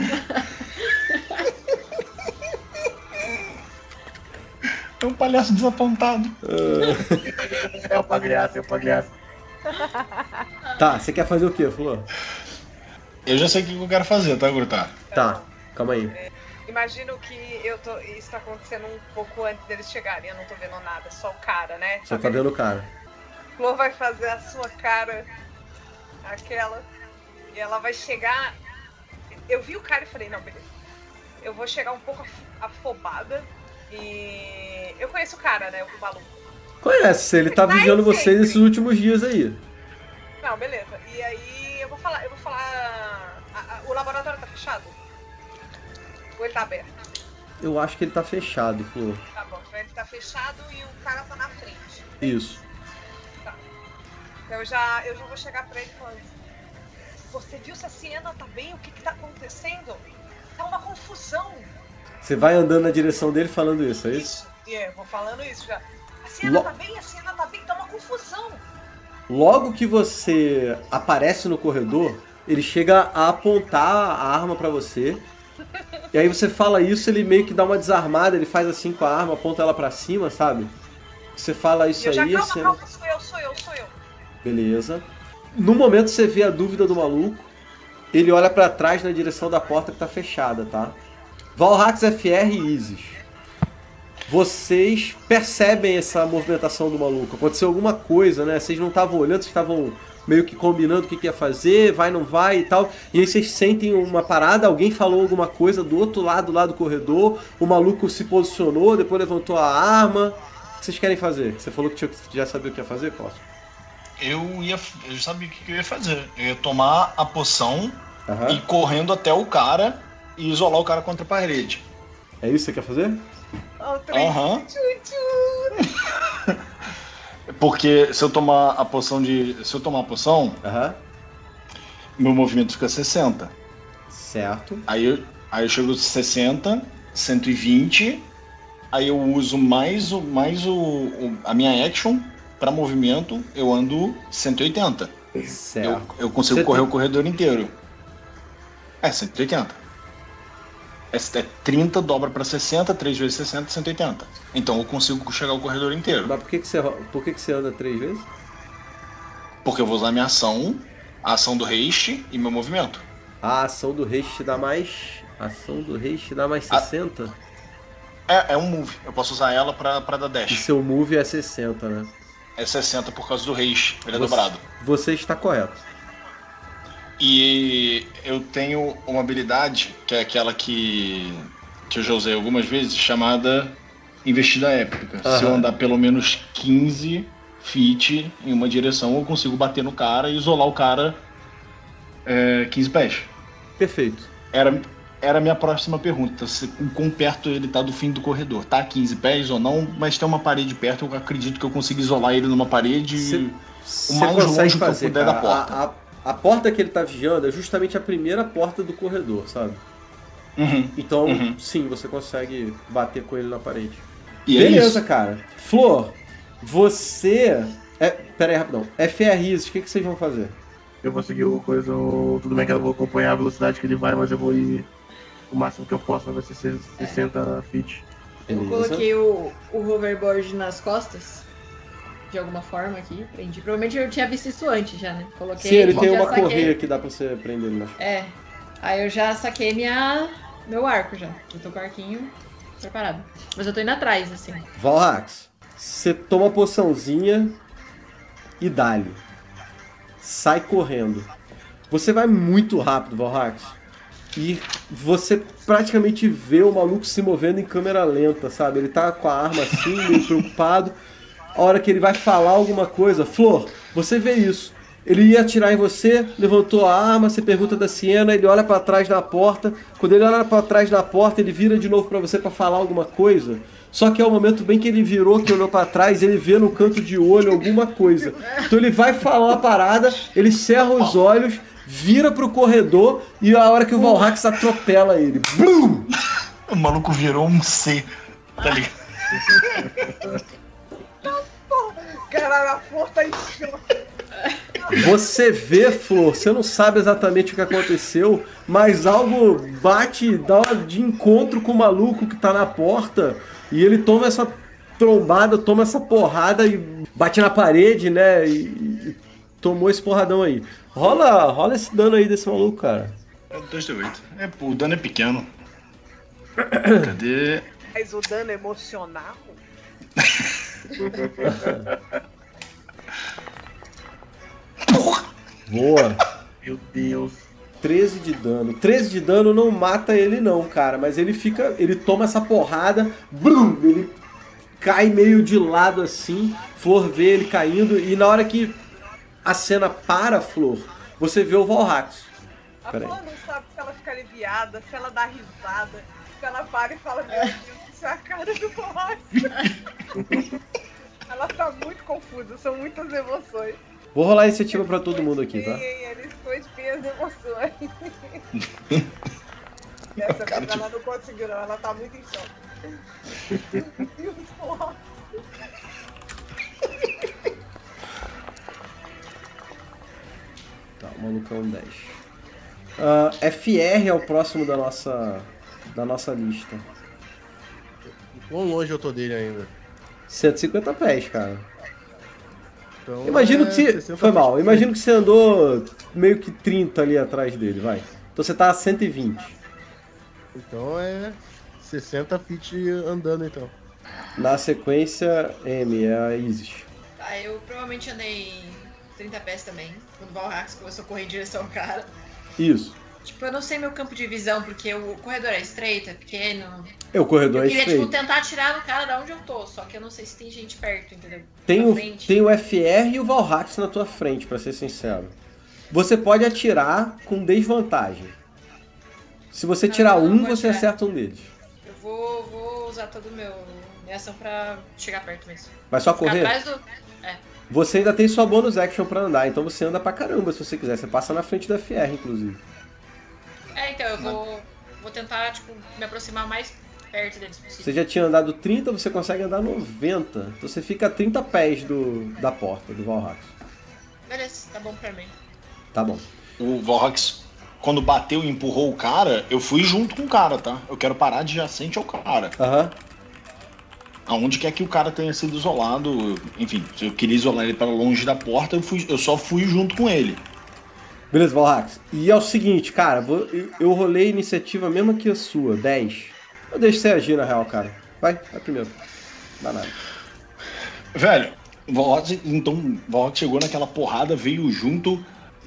É um palhaço desapontado. É o pagliaço, é o pagliaço. Tá, você quer fazer o quê, Flor? Eu já sei o que eu quero fazer, tá, Grutar? Tá, calma aí. Imagino que isso tá acontecendo um pouco antes deles chegarem. Eu não tô vendo nada, só o cara, né? Você tá vendo o cara. Flor vai fazer a sua cara, aquela, e ela vai chegar. Eu vi o cara e falei, não, beleza. Eu vou chegar um pouco afobada e. Eu conheço o cara, né? O maluco. Conhece, ele tá vigiando vocês esses últimos dias aí. Não, beleza. E aí eu vou falar. O laboratório tá fechado? Ou ele tá aberto? Eu acho que ele tá fechado, Flor. Tá bom, então ele tá fechado e o cara tá na frente. Isso. Tá. Então eu já vou chegar pra ele falando. Você viu se a Siena tá bem? O que tá acontecendo? Tá uma confusão. Você vai andando na direção dele falando isso, é isso? Vou falando isso já. A Siena tá bem, tá uma confusão. Logo que você aparece no corredor, ele chega a apontar a arma pra você. E aí você fala isso, ele meio que dá uma desarmada, ele faz assim com a arma, aponta ela pra cima, sabe? Você fala isso aí, calma, a cena... calma, sou eu. Beleza. No momento você vê a dúvida do maluco, ele olha pra trás na direção da porta que tá fechada, tá? Valhax, FR e Isis. Vocês percebem essa movimentação do maluco. Aconteceu alguma coisa, né? Vocês não estavam olhando, vocês estavam meio que combinando o que ia fazer, vai, não vai e tal. E aí vocês sentem uma parada, alguém falou alguma coisa do outro lado lá do corredor, o maluco se posicionou, depois levantou a arma. O que vocês querem fazer? Você falou que já sabia o que ia fazer, Costa? Eu sabia o que eu ia fazer. Eu ia tomar a poção Aham. e ir correndo até o cara e isolar o cara contra a parede. É isso que você quer fazer? Aham. Porque se eu tomar a poção Aham. meu movimento fica 60. Certo. Aí eu chego 60, 120, aí eu uso mais a minha action pra movimento, eu ando 180. Certo. Eu consigo correr o corredor inteiro. 180. É 30, dobra pra 60, 3 vezes 60, 180. Então eu consigo chegar o corredor inteiro. Mas por que você anda 3 vezes? Porque eu vou usar minha ação, a ação do haste e meu movimento. A ação do haste dá mais... A ação do haste dá mais 60? É um move. Eu posso usar ela pra dar E dash. seu move é 60, né? É 60 por causa do haste. Ele é dobrado. Você está correto. E eu tenho uma habilidade, que é aquela que eu já usei algumas vezes, chamada Investida Épica. Se eu andar pelo menos 15 feet em uma direção, eu consigo bater no cara e isolar o cara 15 pés. Perfeito. Era a minha próxima pergunta, se quão perto ele tá do fim do corredor. Tá a 15 pés ou não, mas tem uma parede perto, eu acredito que eu consigo isolar ele numa parede o mais longe que eu puder da porta. A porta que ele tá vigiando é justamente a primeira porta do corredor, sabe? Então, sim, você consegue bater com ele na parede. E beleza, cara. Flor, você... Pera aí, rapidão. FRs, o que vocês vão fazer? Eu vou seguir o coisa, tudo bem que eu vou acompanhar a velocidade que ele vai, mas eu vou ir o máximo que eu posso, vai ser 60 feet. Eu coloquei o hoverboard nas costas, de alguma forma aqui, prendi. Provavelmente eu tinha visto isso antes já, né? Coloquei. Sim, ele tem uma saquei. correia que dá pra você prender ele na frente. Aí eu já saquei meu arco já. Eu tô com o arquinho preparado. Mas eu tô indo atrás, assim. Valhax, você toma a poçãozinha e dá-lhe. Sai correndo. Você vai muito rápido, Valhax. E você praticamente vê o maluco se movendo em câmera lenta, sabe? Ele tá com a arma assim, meio preocupado. A hora que ele vai falar alguma coisa, Flor, você vê isso. Ele ia atirar em você, levantou a arma, você pergunta da Siena, ele olha pra trás da porta. Quando ele olha pra trás da porta, ele vira de novo pra você pra falar alguma coisa. Só que é o momento bem que ele virou, que olhou pra trás, ele vê no canto de olho alguma coisa. Então ele vai falar uma parada, ele cerra os olhos, vira pro corredor e a hora que o Valhax atropela ele. Blum! O maluco virou um C, tá ligado? Caralho, a flor tá em cima. Você vê, Flor, você não sabe exatamente o que aconteceu, mas algo bate, dá de encontro com o maluco que tá na porta e ele toma essa trombada, toma essa porrada e bate na parede, né? E tomou esse porradão aí. Rola esse dano aí desse maluco, cara. É 2d8. O dano é pequeno. Cadê? Mas o dano emocional? Boa. Meu Deus. 13 de dano. 13 de dano não mata ele não, cara, mas ele toma essa porrada, blum, ele cai meio de lado assim, Flor vê ele caindo e na hora que a cena para, Flor, você vê o Valhax. A Flor não sabe se ela fica aliviada, se ela dá risada, se ela para e fala, meu Deus, isso é a cara do Valhax. Ela tá muito confusa, são muitas emoções. Vou rolar a iniciativa pra todo mundo aqui, tá? Eles foi as emoções. Dessa vez ela não conseguiu, não. Ela tá muito em choque. Meu Deus, porra. Tá, o malucão 10. FR é o próximo da nossa lista. Quão longe eu tô dele ainda? 150 pés, cara. Então Imagino que você... Foi mal. Imagino que você andou meio que 30 ali atrás dele, vai. Então você tá a 120. Então é 60 feet andando, então. Na sequência, M, é a Isis. Tá, eu provavelmente andei 30 pés também, quando o Valhax começou a correr em direção ao cara. Isso. Tipo, eu não sei meu campo de visão, porque o corredor é estreito, é pequeno. O corredor é Eu queria, estreito. tipo, tentar atirar no cara da onde eu tô, só que eu não sei se tem gente perto, entendeu? Tem Na o frente. FR e o Valhax na tua frente, pra ser sincero. Você pode atirar com desvantagem. Se você tirar não um, vou você atirar. acerta um deles. Eu vou usar toda minha ação pra chegar perto mesmo. Vai só Ficar correr? atrás do... Você ainda tem sua bonus action pra andar, então você anda pra caramba se você quiser. Você passa na frente do FR, inclusive. Então eu vou tentar, tipo, me aproximar mais perto deles possível. Você já tinha andado 30, você consegue andar 90. Então você fica a 30 pés da porta do Valhax. Beleza, tá bom pra mim. Tá bom. O Valhax, quando bateu e empurrou o cara, eu fui junto com o cara, tá? Eu quero parar adjacente ao cara. Aham. Aonde quer que o cara tenha sido isolado, enfim, se eu queria isolar ele para longe da porta, eu só fui junto com ele. Beleza, Valhax. E é o seguinte, cara, eu rolei a iniciativa mesmo que a sua, 10. Eu deixo você agir, na real, cara. Vai primeiro. Não dá nada. Velho, o Valhax chegou naquela porrada, veio junto,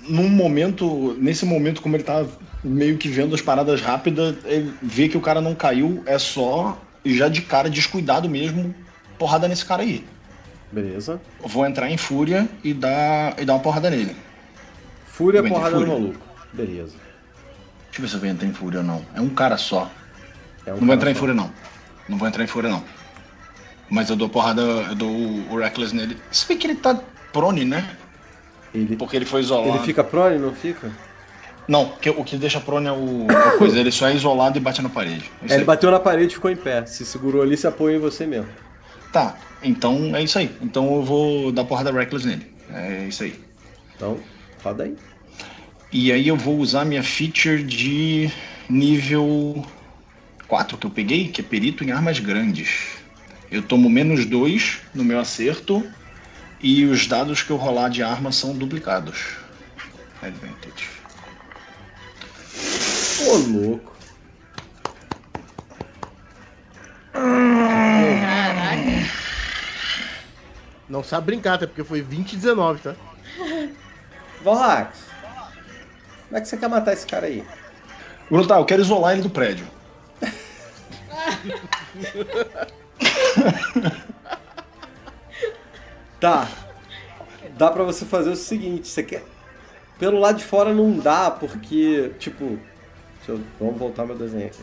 nesse momento, como ele tá meio que vendo as paradas rápidas, ele vê que o cara não caiu, é só, já de cara, descuidado mesmo, porrada nesse cara aí. Beleza. Eu vou entrar em fúria e dar uma porrada nele. Fúria, Vai ter porrada no fúria? maluco. Beleza. Deixa eu ver se eu vou entrar em fúria ou não. É um cara só. É um Não vou cara entrar em só. fúria, não. Não vou entrar em fúria, não. Mas eu dou porrada, eu dou o Reckless nele. Se bem que ele tá prone, né? Porque ele foi isolado. Ele fica prone, não fica? Não, o que deixa prone é a coisa. Ele só é isolado e bate na parede. É isso Ele aí. bateu na parede e ficou em pé. Se segurou ali, se apoia em você mesmo. Tá, então é isso aí. Então eu vou dar porrada Reckless nele. É isso aí. Então, roda aí. E aí eu vou usar minha feature de nível 4 que eu peguei, que é perito em armas grandes. Eu tomo -2 no meu acerto e os dados que eu rolar de arma são duplicados. Advantage. Ô, louco. Caraca. Não sabe brincar, até porque foi 20 e 19, tá? Valhax, como é que você quer matar esse cara aí? Gruntar, eu quero isolar ele do prédio. Tá. dá pra você fazer o seguinte, você quer... Pelo lado de fora não dá, porque, tipo... Vamos voltar meu desenho aqui.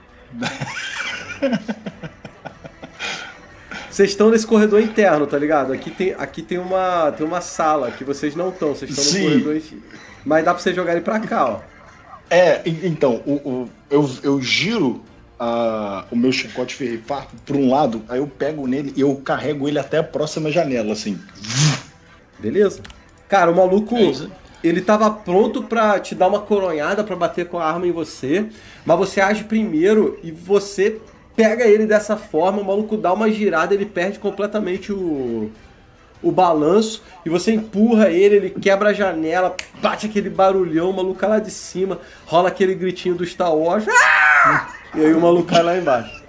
Vocês estão nesse corredor interno, tá ligado? Aqui tem uma sala que vocês não estão, vocês estão no corredor... Mas dá pra vocês jogarem pra cá, ó. Então, eu giro o meu chicote ferrifarto por um lado, aí eu pego nele e eu carrego ele até a próxima janela, assim. Beleza? Cara, o maluco, ele tava pronto pra te dar uma coronhada pra bater com a arma em você, mas você age primeiro e você pega ele dessa forma, o maluco dá uma girada, ele perde completamente o balanço e você empurra ele quebra a janela, bate aquele barulhão, o maluco cai lá de cima, rola aquele gritinho do Star Wars, e aí o maluco cai lá embaixo.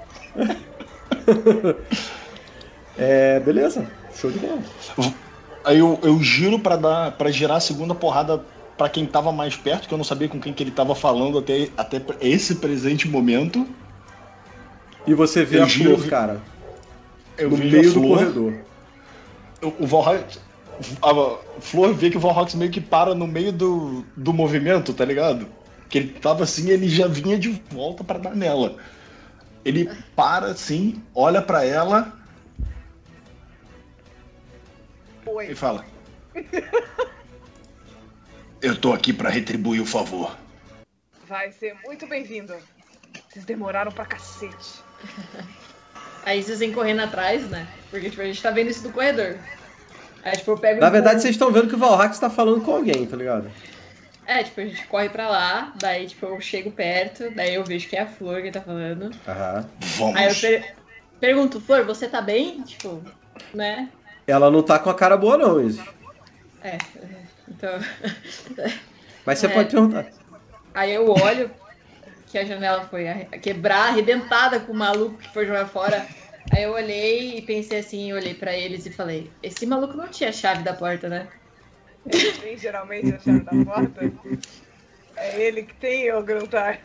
Beleza, show de bola. Aí eu giro pra girar a segunda porrada pra quem tava mais perto, que eu não sabia com quem que ele tava falando até esse presente momento. E você vê a Flor, cara, no meio do corredor. O Valrox, a Flor vê que o Valrox meio que para no meio do movimento, tá ligado? Que ele tava assim, ele já vinha de volta pra dar nela. Ele para assim, olha pra ela e fala: eu tô aqui pra retribuir o favor. Vai ser muito bem-vindo. Vocês demoraram pra cacete. Aí vocês vêm correndo atrás, né? Porque tipo, a gente tá vendo isso do corredor. Aí tipo, eu pego... Na verdade, vocês estão vendo que o Valrax tá falando com alguém, tá ligado? Tipo, a gente corre pra lá, daí tipo, eu chego perto, daí eu vejo que é a Flor que tá falando. Aham. Vamos. Aí eu pergunto, Flor, você tá bem? Tipo, né? Ela não tá com a cara boa não, isso. Então... Mas você pode perguntar. Aí eu olho que a janela foi arrebentada com o maluco que foi jogar fora. Aí eu olhei e pensei assim, olhei pra eles e falei, esse maluco não tinha a chave da porta, né? Ele tem geralmente a chave da porta? É ele que tem, ô Gruntar?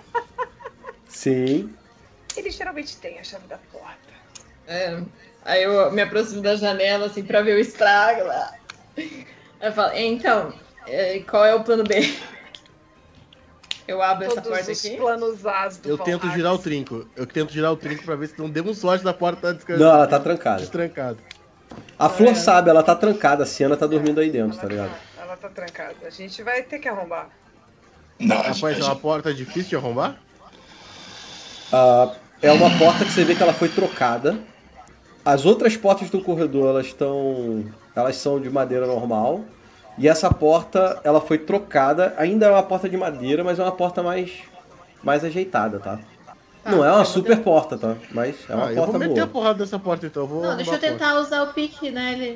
Sim. Ele geralmente tem a chave da porta. Aí eu me aproximo da janela, assim, pra ver o estrago lá. Aí eu falo, então, qual é o plano B? Eu abro essa porta aqui. Planos As do Eu tento girar o trinco. Pra ver se não demos sorte da porta tá descansando. Não, ela tá trancada. Destrancada. A Flor sabe, ela tá trancada, a Siena tá dormindo aí dentro, tá ligado? Ela tá trancada. A gente vai ter que arrombar. Não, Rapaz, é uma porta difícil de arrombar? É uma porta que você vê que ela foi trocada. As outras portas do corredor, elas são de madeira normal. E essa porta, ela foi trocada. Ainda é uma porta de madeira, mas é uma porta mais ajeitada, tá? Não é uma super porta, tá? Mas é uma porta boa. Eu vou meter a porrada dessa porta então. Não, deixa eu tentar usar o pique, né?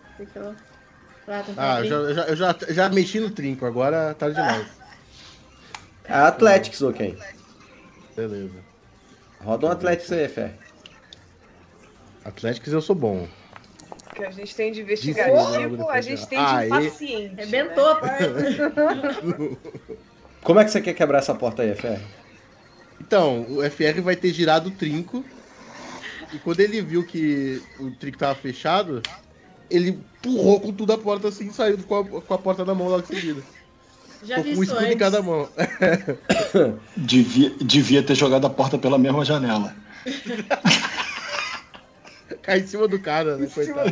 Eu já mexi no trinco, agora tá demais. É Athletics, ok. Beleza. Roda um Athletics aí, Fer. Athletics eu sou bom. Que a gente tem de investigativo, a gente tem de paciente. Arrebentou a porta. Como é que você quer quebrar essa porta aí, Fer? Então, o FR vai ter girado o trinco. E quando ele viu que o trinco tava fechado, ele empurrou com tudo a porta assim e saiu com a porta na mão logo em seguida. Já vi com um isso escudo em cada mão. Devia ter jogado a porta pela mesma janela. Cai em cima do cara, né? Coitado.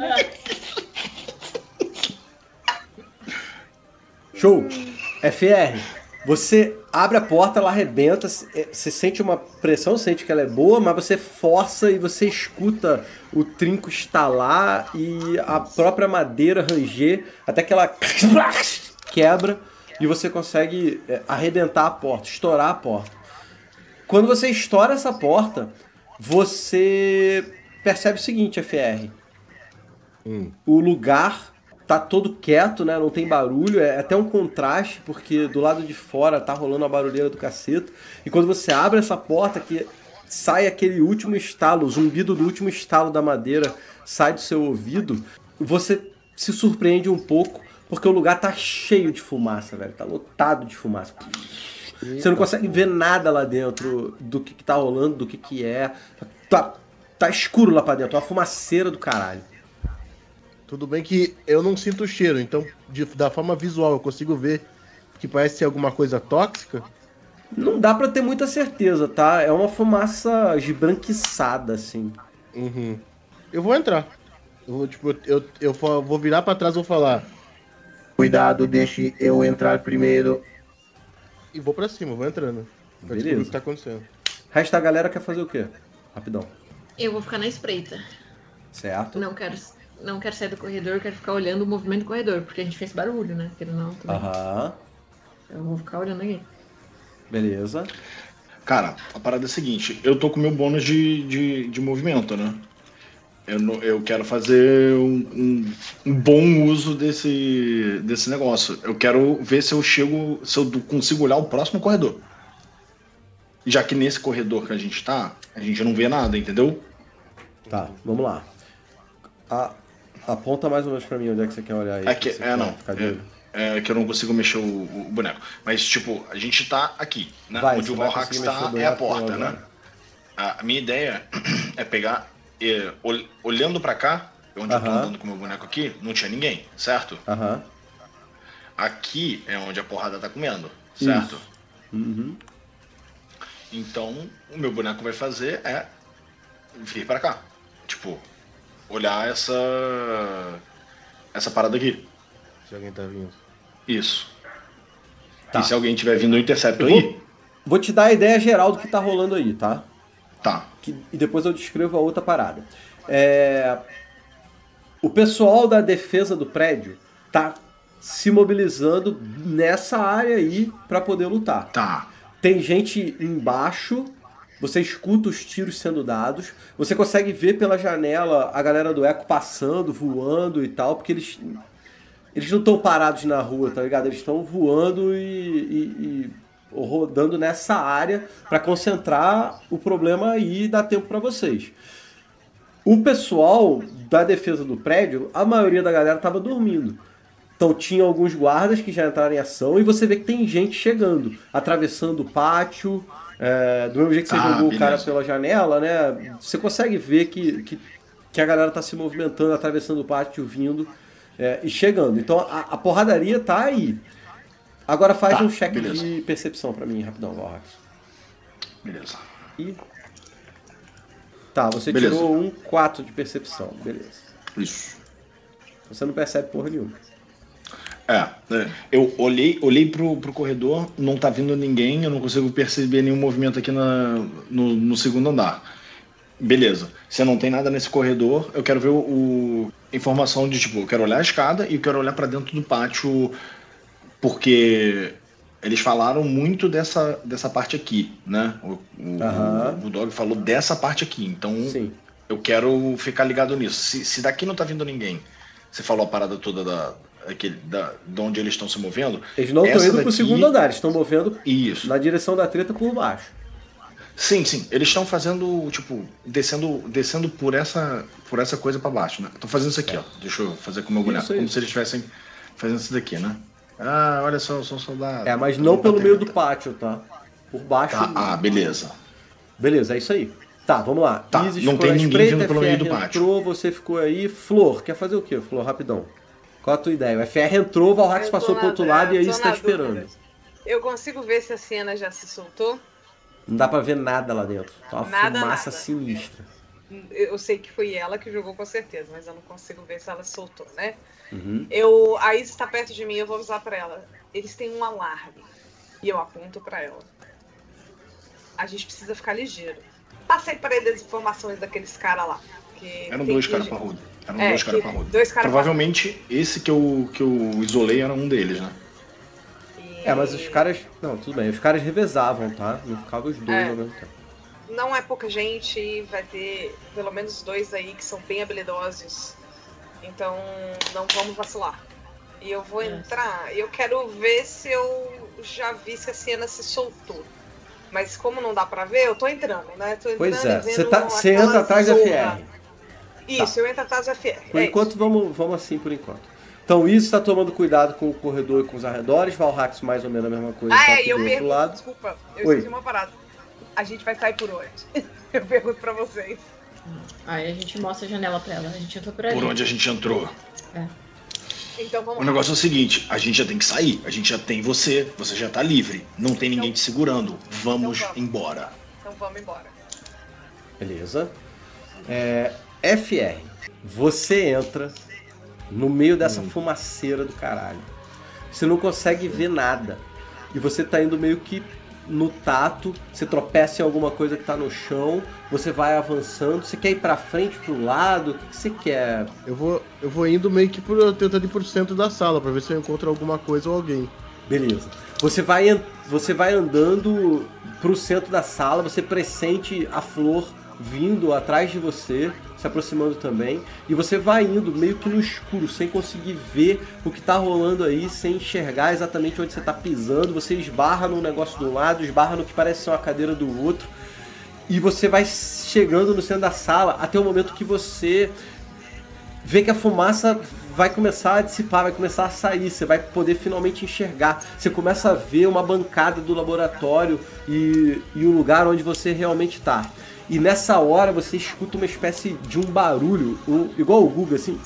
Show! FR, você abre a porta, ela arrebenta, você sente uma pressão, sente que ela é boa, mas você força e você escuta o trinco estalar e a própria madeira ranger, até que ela quebra e você consegue arrebentar a porta, estourar a porta. Quando você estoura essa porta, você percebe o seguinte, FR. O lugar tá todo quieto, né? Não tem barulho, é até um contraste, porque do lado de fora tá rolando a barulheira do cacete. E quando você abre essa porta, que sai aquele último estalo, o zumbido do último estalo da madeira sai do seu ouvido, você se surpreende um pouco, porque o lugar tá cheio de fumaça, velho. Tá lotado de fumaça. Você não consegue ver nada lá dentro do que tá rolando, do que é. Tá escuro lá pra dentro, uma fumaceira do caralho. Tudo bem que eu não sinto o cheiro, então da forma visual eu consigo ver que parece ser alguma coisa tóxica. Não dá pra ter muita certeza, tá? É uma fumaça esbranquiçada, assim. Uhum. Eu vou entrar. Eu vou virar pra trás e vou falar. Cuidado, deixe eu entrar primeiro. E vou pra cima, vou entrando. Pra Beleza. descobrir o que tá acontecendo. O resto da galera quer fazer o quê? Rapidão. Eu vou ficar na espreita. Certo? Não quero sair do corredor, quero ficar olhando o movimento do corredor, porque a gente fez barulho, né? Querendo não, também. Aham. Eu vou ficar olhando aqui. Beleza. Cara, a parada é a seguinte, eu tô com meu bônus de movimento, né? Eu quero fazer um bom uso desse negócio. Eu quero ver se eu consigo olhar o próximo corredor. Já que nesse corredor que a gente não vê nada, entendeu? Tá, vamos lá. Aponta mais ou menos pra mim onde é que você quer olhar aí. É que eu não consigo mexer o boneco. Mas, tipo, a gente tá aqui, né? Onde o Valhax tá é a porta, né? A minha ideia é pegar... olhando pra cá, onde eu tô andando com o meu boneco aqui, não tinha ninguém, certo? Aham. Aqui é onde a porrada tá comendo, certo? Isso. Uhum. Então, o meu boneco vai fazer é vir pra cá. Tipo, olhar essa parada aqui. Se alguém tá vindo. Isso. Tá. E se alguém tiver vindo, eu intercepto aí. Vou te dar a ideia geral do que tá rolando aí, tá? Tá. E depois eu descrevo a outra parada. O pessoal da defesa do prédio tá se mobilizando nessa área aí pra poder lutar. Tá. Tem gente embaixo, você escuta os tiros sendo dados, você consegue ver pela janela a galera do Eco passando, voando e tal, porque eles não estão parados na rua, tá ligado? Eles estão voando e rodando nessa área para concentrar o problema aí e dar tempo para vocês. O pessoal da defesa do prédio, a maioria da galera estava dormindo. Então tinha alguns guardas que já entraram em ação e você vê que tem gente chegando, atravessando o pátio, do mesmo jeito que você jogou o cara pela janela, né? Você consegue ver que a galera tá se movimentando, atravessando o pátio, vindo e chegando. Então a porradaria tá aí. Agora faz um check de percepção pra mim, rapidão, Valhax. Beleza. Tá, você tirou um 4 de percepção, beleza. Isso. Você não percebe porra nenhuma. Eu olhei pro corredor, não tá vindo ninguém, eu não consigo perceber nenhum movimento aqui no segundo andar. Beleza. Se não tem nada nesse corredor, eu quero ver informação de, tipo, eu quero olhar a escada e eu quero olhar pra dentro do pátio, porque eles falaram muito dessa parte aqui, né? O Dog falou dessa parte aqui, então sim. Eu quero ficar ligado nisso. Se daqui não tá vindo ninguém, você falou a parada toda de onde eles estão se movendo. Eles não estão indo pro segundo andar, eles estão movendo isso. Na direção da treta por baixo. Sim, eles estão fazendo, tipo, descendo por essa coisa pra baixo, né? Tô fazendo isso aqui, ó. Deixa eu fazer com o meu boneco. Como se eles estivessem fazendo isso daqui, né? Ah, olha só, eu sou um soldado. Mas não pelo meio do pátio, tá? Por baixo. Beleza. Beleza, é isso aí. Tá, vamos lá. Tá, Isis não tem ninguém vindo pelo meio do entrou, pátio. Você ficou aí. Flor, quer fazer o quê, Flor? Rapidão. Qual a tua ideia? O FR entrou, o Valhax passou pro outro lado e aí você tá esperando. Eu consigo ver se a cena já se soltou? Não dá pra ver nada lá dentro. Tá uma fumaça nada. Sinistra. Eu sei que foi ela que jogou com certeza, mas eu não consigo ver se ela soltou, né? Uhum. A Isis tá perto de mim, eu vou avisar pra ela. Eles têm um alarme. E eu aponto pra ela. A gente precisa ficar ligeiro. Passei para ele as informações daqueles caras lá. Eram dois caras parrudos. Provavelmente parrudos. Esse que eu isolei era um deles, né? Mas os caras... Não, tudo bem. Os caras revezavam, tá? Não ficavam os dois ao mesmo tempo. Não é pouca gente, vai ter pelo menos 2 aí que são bem habilidosos. Então, não vamos vacilar. E eu vou entrar, eu quero ver se eu já vi se a cena se soltou. Mas como não dá pra ver, eu tô entrando, né? Tô entrando pois é, você entra atrás da FR. Isso, tá. Eu entro atrás da FR. Por enquanto, vamos assim por enquanto. Então, isso está tomando cuidado com o corredor e com os arredores. Valhax, mais ou menos a mesma coisa. E eu pergunto, desculpa, eu esqueci uma parada. A gente vai sair por onde? Eu pergunto pra vocês. Aí a gente mostra a janela pra ela. A gente entrou por ali. Por onde a gente entrou. Então vamos O negócio é o seguinte, a gente já tem que sair. A gente já tem você já tá livre. Não tem ninguém te segurando. Vamos embora. Então vamos embora. Beleza. FR, você entra no meio dessa fumaceira do caralho. Você não consegue ver nada. E você tá indo meio que no tato, você tropeça em alguma coisa que tá no chão, você vai avançando, você quer ir pra frente, pro lado, o que você quer? Eu vou indo meio que tentando ir pro centro da sala, pra ver se eu encontro alguma coisa ou alguém. Beleza. Você vai andando pro centro da sala, você pressente a Flor vindo atrás de você, se aproximando também, e você vai indo meio que no escuro, sem conseguir ver o que tá rolando aí, sem enxergar exatamente onde você tá pisando, você esbarra num negócio de um lado, esbarra no que parece ser uma cadeira do outro, e você vai chegando no centro da sala até o momento que você vê que a fumaça vai começar a dissipar, vai começar a sair, você vai poder finalmente enxergar. Você começa a ver uma bancada do laboratório e o lugar onde você realmente está. E nessa hora você escuta uma espécie de um barulho, igual o Google, assim.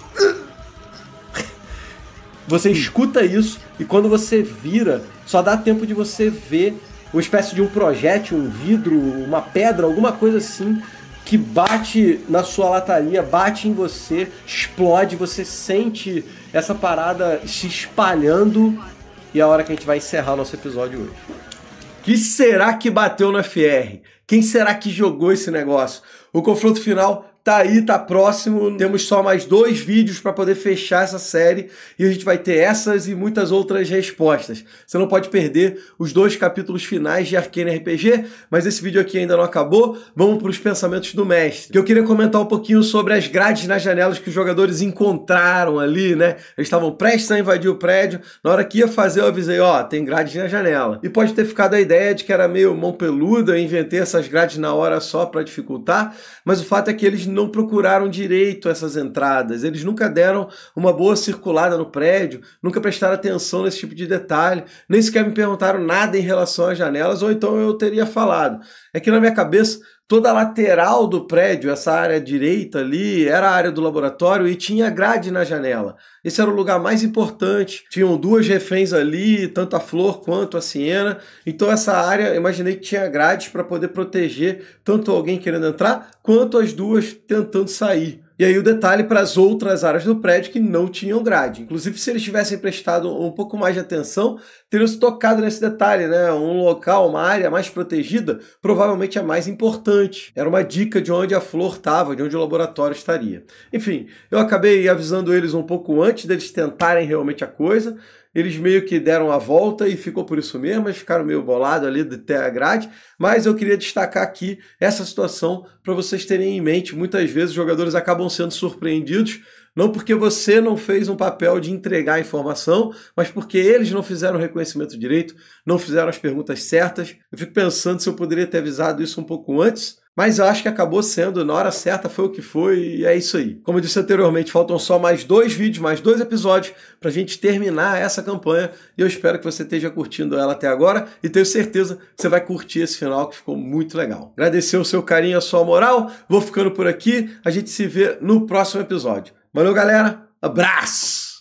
Você escuta isso e quando você vira, só dá tempo de você ver uma espécie de um projétil, um vidro, uma pedra, alguma coisa assim, que bate na sua lataria, bate em você, explode, você sente essa parada se espalhando e é a hora que a gente vai encerrar o nosso episódio hoje. Que será que bateu no FR? Quem será que jogou esse negócio? O confronto final tá aí, tá próximo. Temos só mais 2 vídeos para poder fechar essa série e a gente vai ter essas e muitas outras respostas. Você não pode perder os 2 capítulos finais de Arcane RPG, mas esse vídeo aqui ainda não acabou. Vamos para os pensamentos do mestre. Eu queria comentar um pouquinho sobre as grades nas janelas que os jogadores encontraram ali, né? Eles estavam prestes a invadir o prédio. Na hora que ia fazer, eu avisei, ó, tem grades na janela. E pode ter ficado a ideia de que era meio mão peluda, eu inventei essas grades na hora só para dificultar, mas o fato é que eles não procuraram direito essas entradas, eles nunca deram uma boa circulada no prédio, nunca prestaram atenção nesse tipo de detalhe, nem sequer me perguntaram nada em relação às janelas, ou então eu teria falado. É que na minha cabeça, toda a lateral do prédio, essa área direita ali, era a área do laboratório e tinha grade na janela. Esse era o lugar mais importante. Tinham 2 reféns ali, tanto a Flor quanto a Siena. Então essa área, eu imaginei que tinha grades para poder proteger tanto alguém querendo entrar, quanto as 2 tentando sair. E aí o detalhe para as outras áreas do prédio que não tinham grade. Inclusive, se eles tivessem prestado um pouco mais de atenção, teriam se tocado nesse detalhe, né? Um local, uma área mais protegida, provavelmente é mais importante. Era uma dica de onde a Flor estava, de onde o laboratório estaria. Enfim, eu acabei avisando eles um pouco antes deles tentarem realmente a coisa. Eles meio que deram a volta e ficou por isso mesmo, eles ficaram meio bolados ali de ter a grade, mas eu queria destacar aqui essa situação para vocês terem em mente. Muitas vezes os jogadores acabam sendo surpreendidos, não porque você não fez um papel de entregar a informação, mas porque eles não fizeram o reconhecimento direito, não fizeram as perguntas certas. Eu fico pensando se eu poderia ter avisado isso um pouco antes, mas eu acho que acabou sendo, na hora certa foi o que foi e é isso aí. Como eu disse anteriormente, faltam só mais 2 vídeos, mais 2 episódios pra gente terminar essa campanha e eu espero que você esteja curtindo ela até agora e tenho certeza que você vai curtir esse final que ficou muito legal. Agradecer o seu carinho, a sua moral, vou ficando por aqui, a gente se vê no próximo episódio. Valeu, galera, abraço!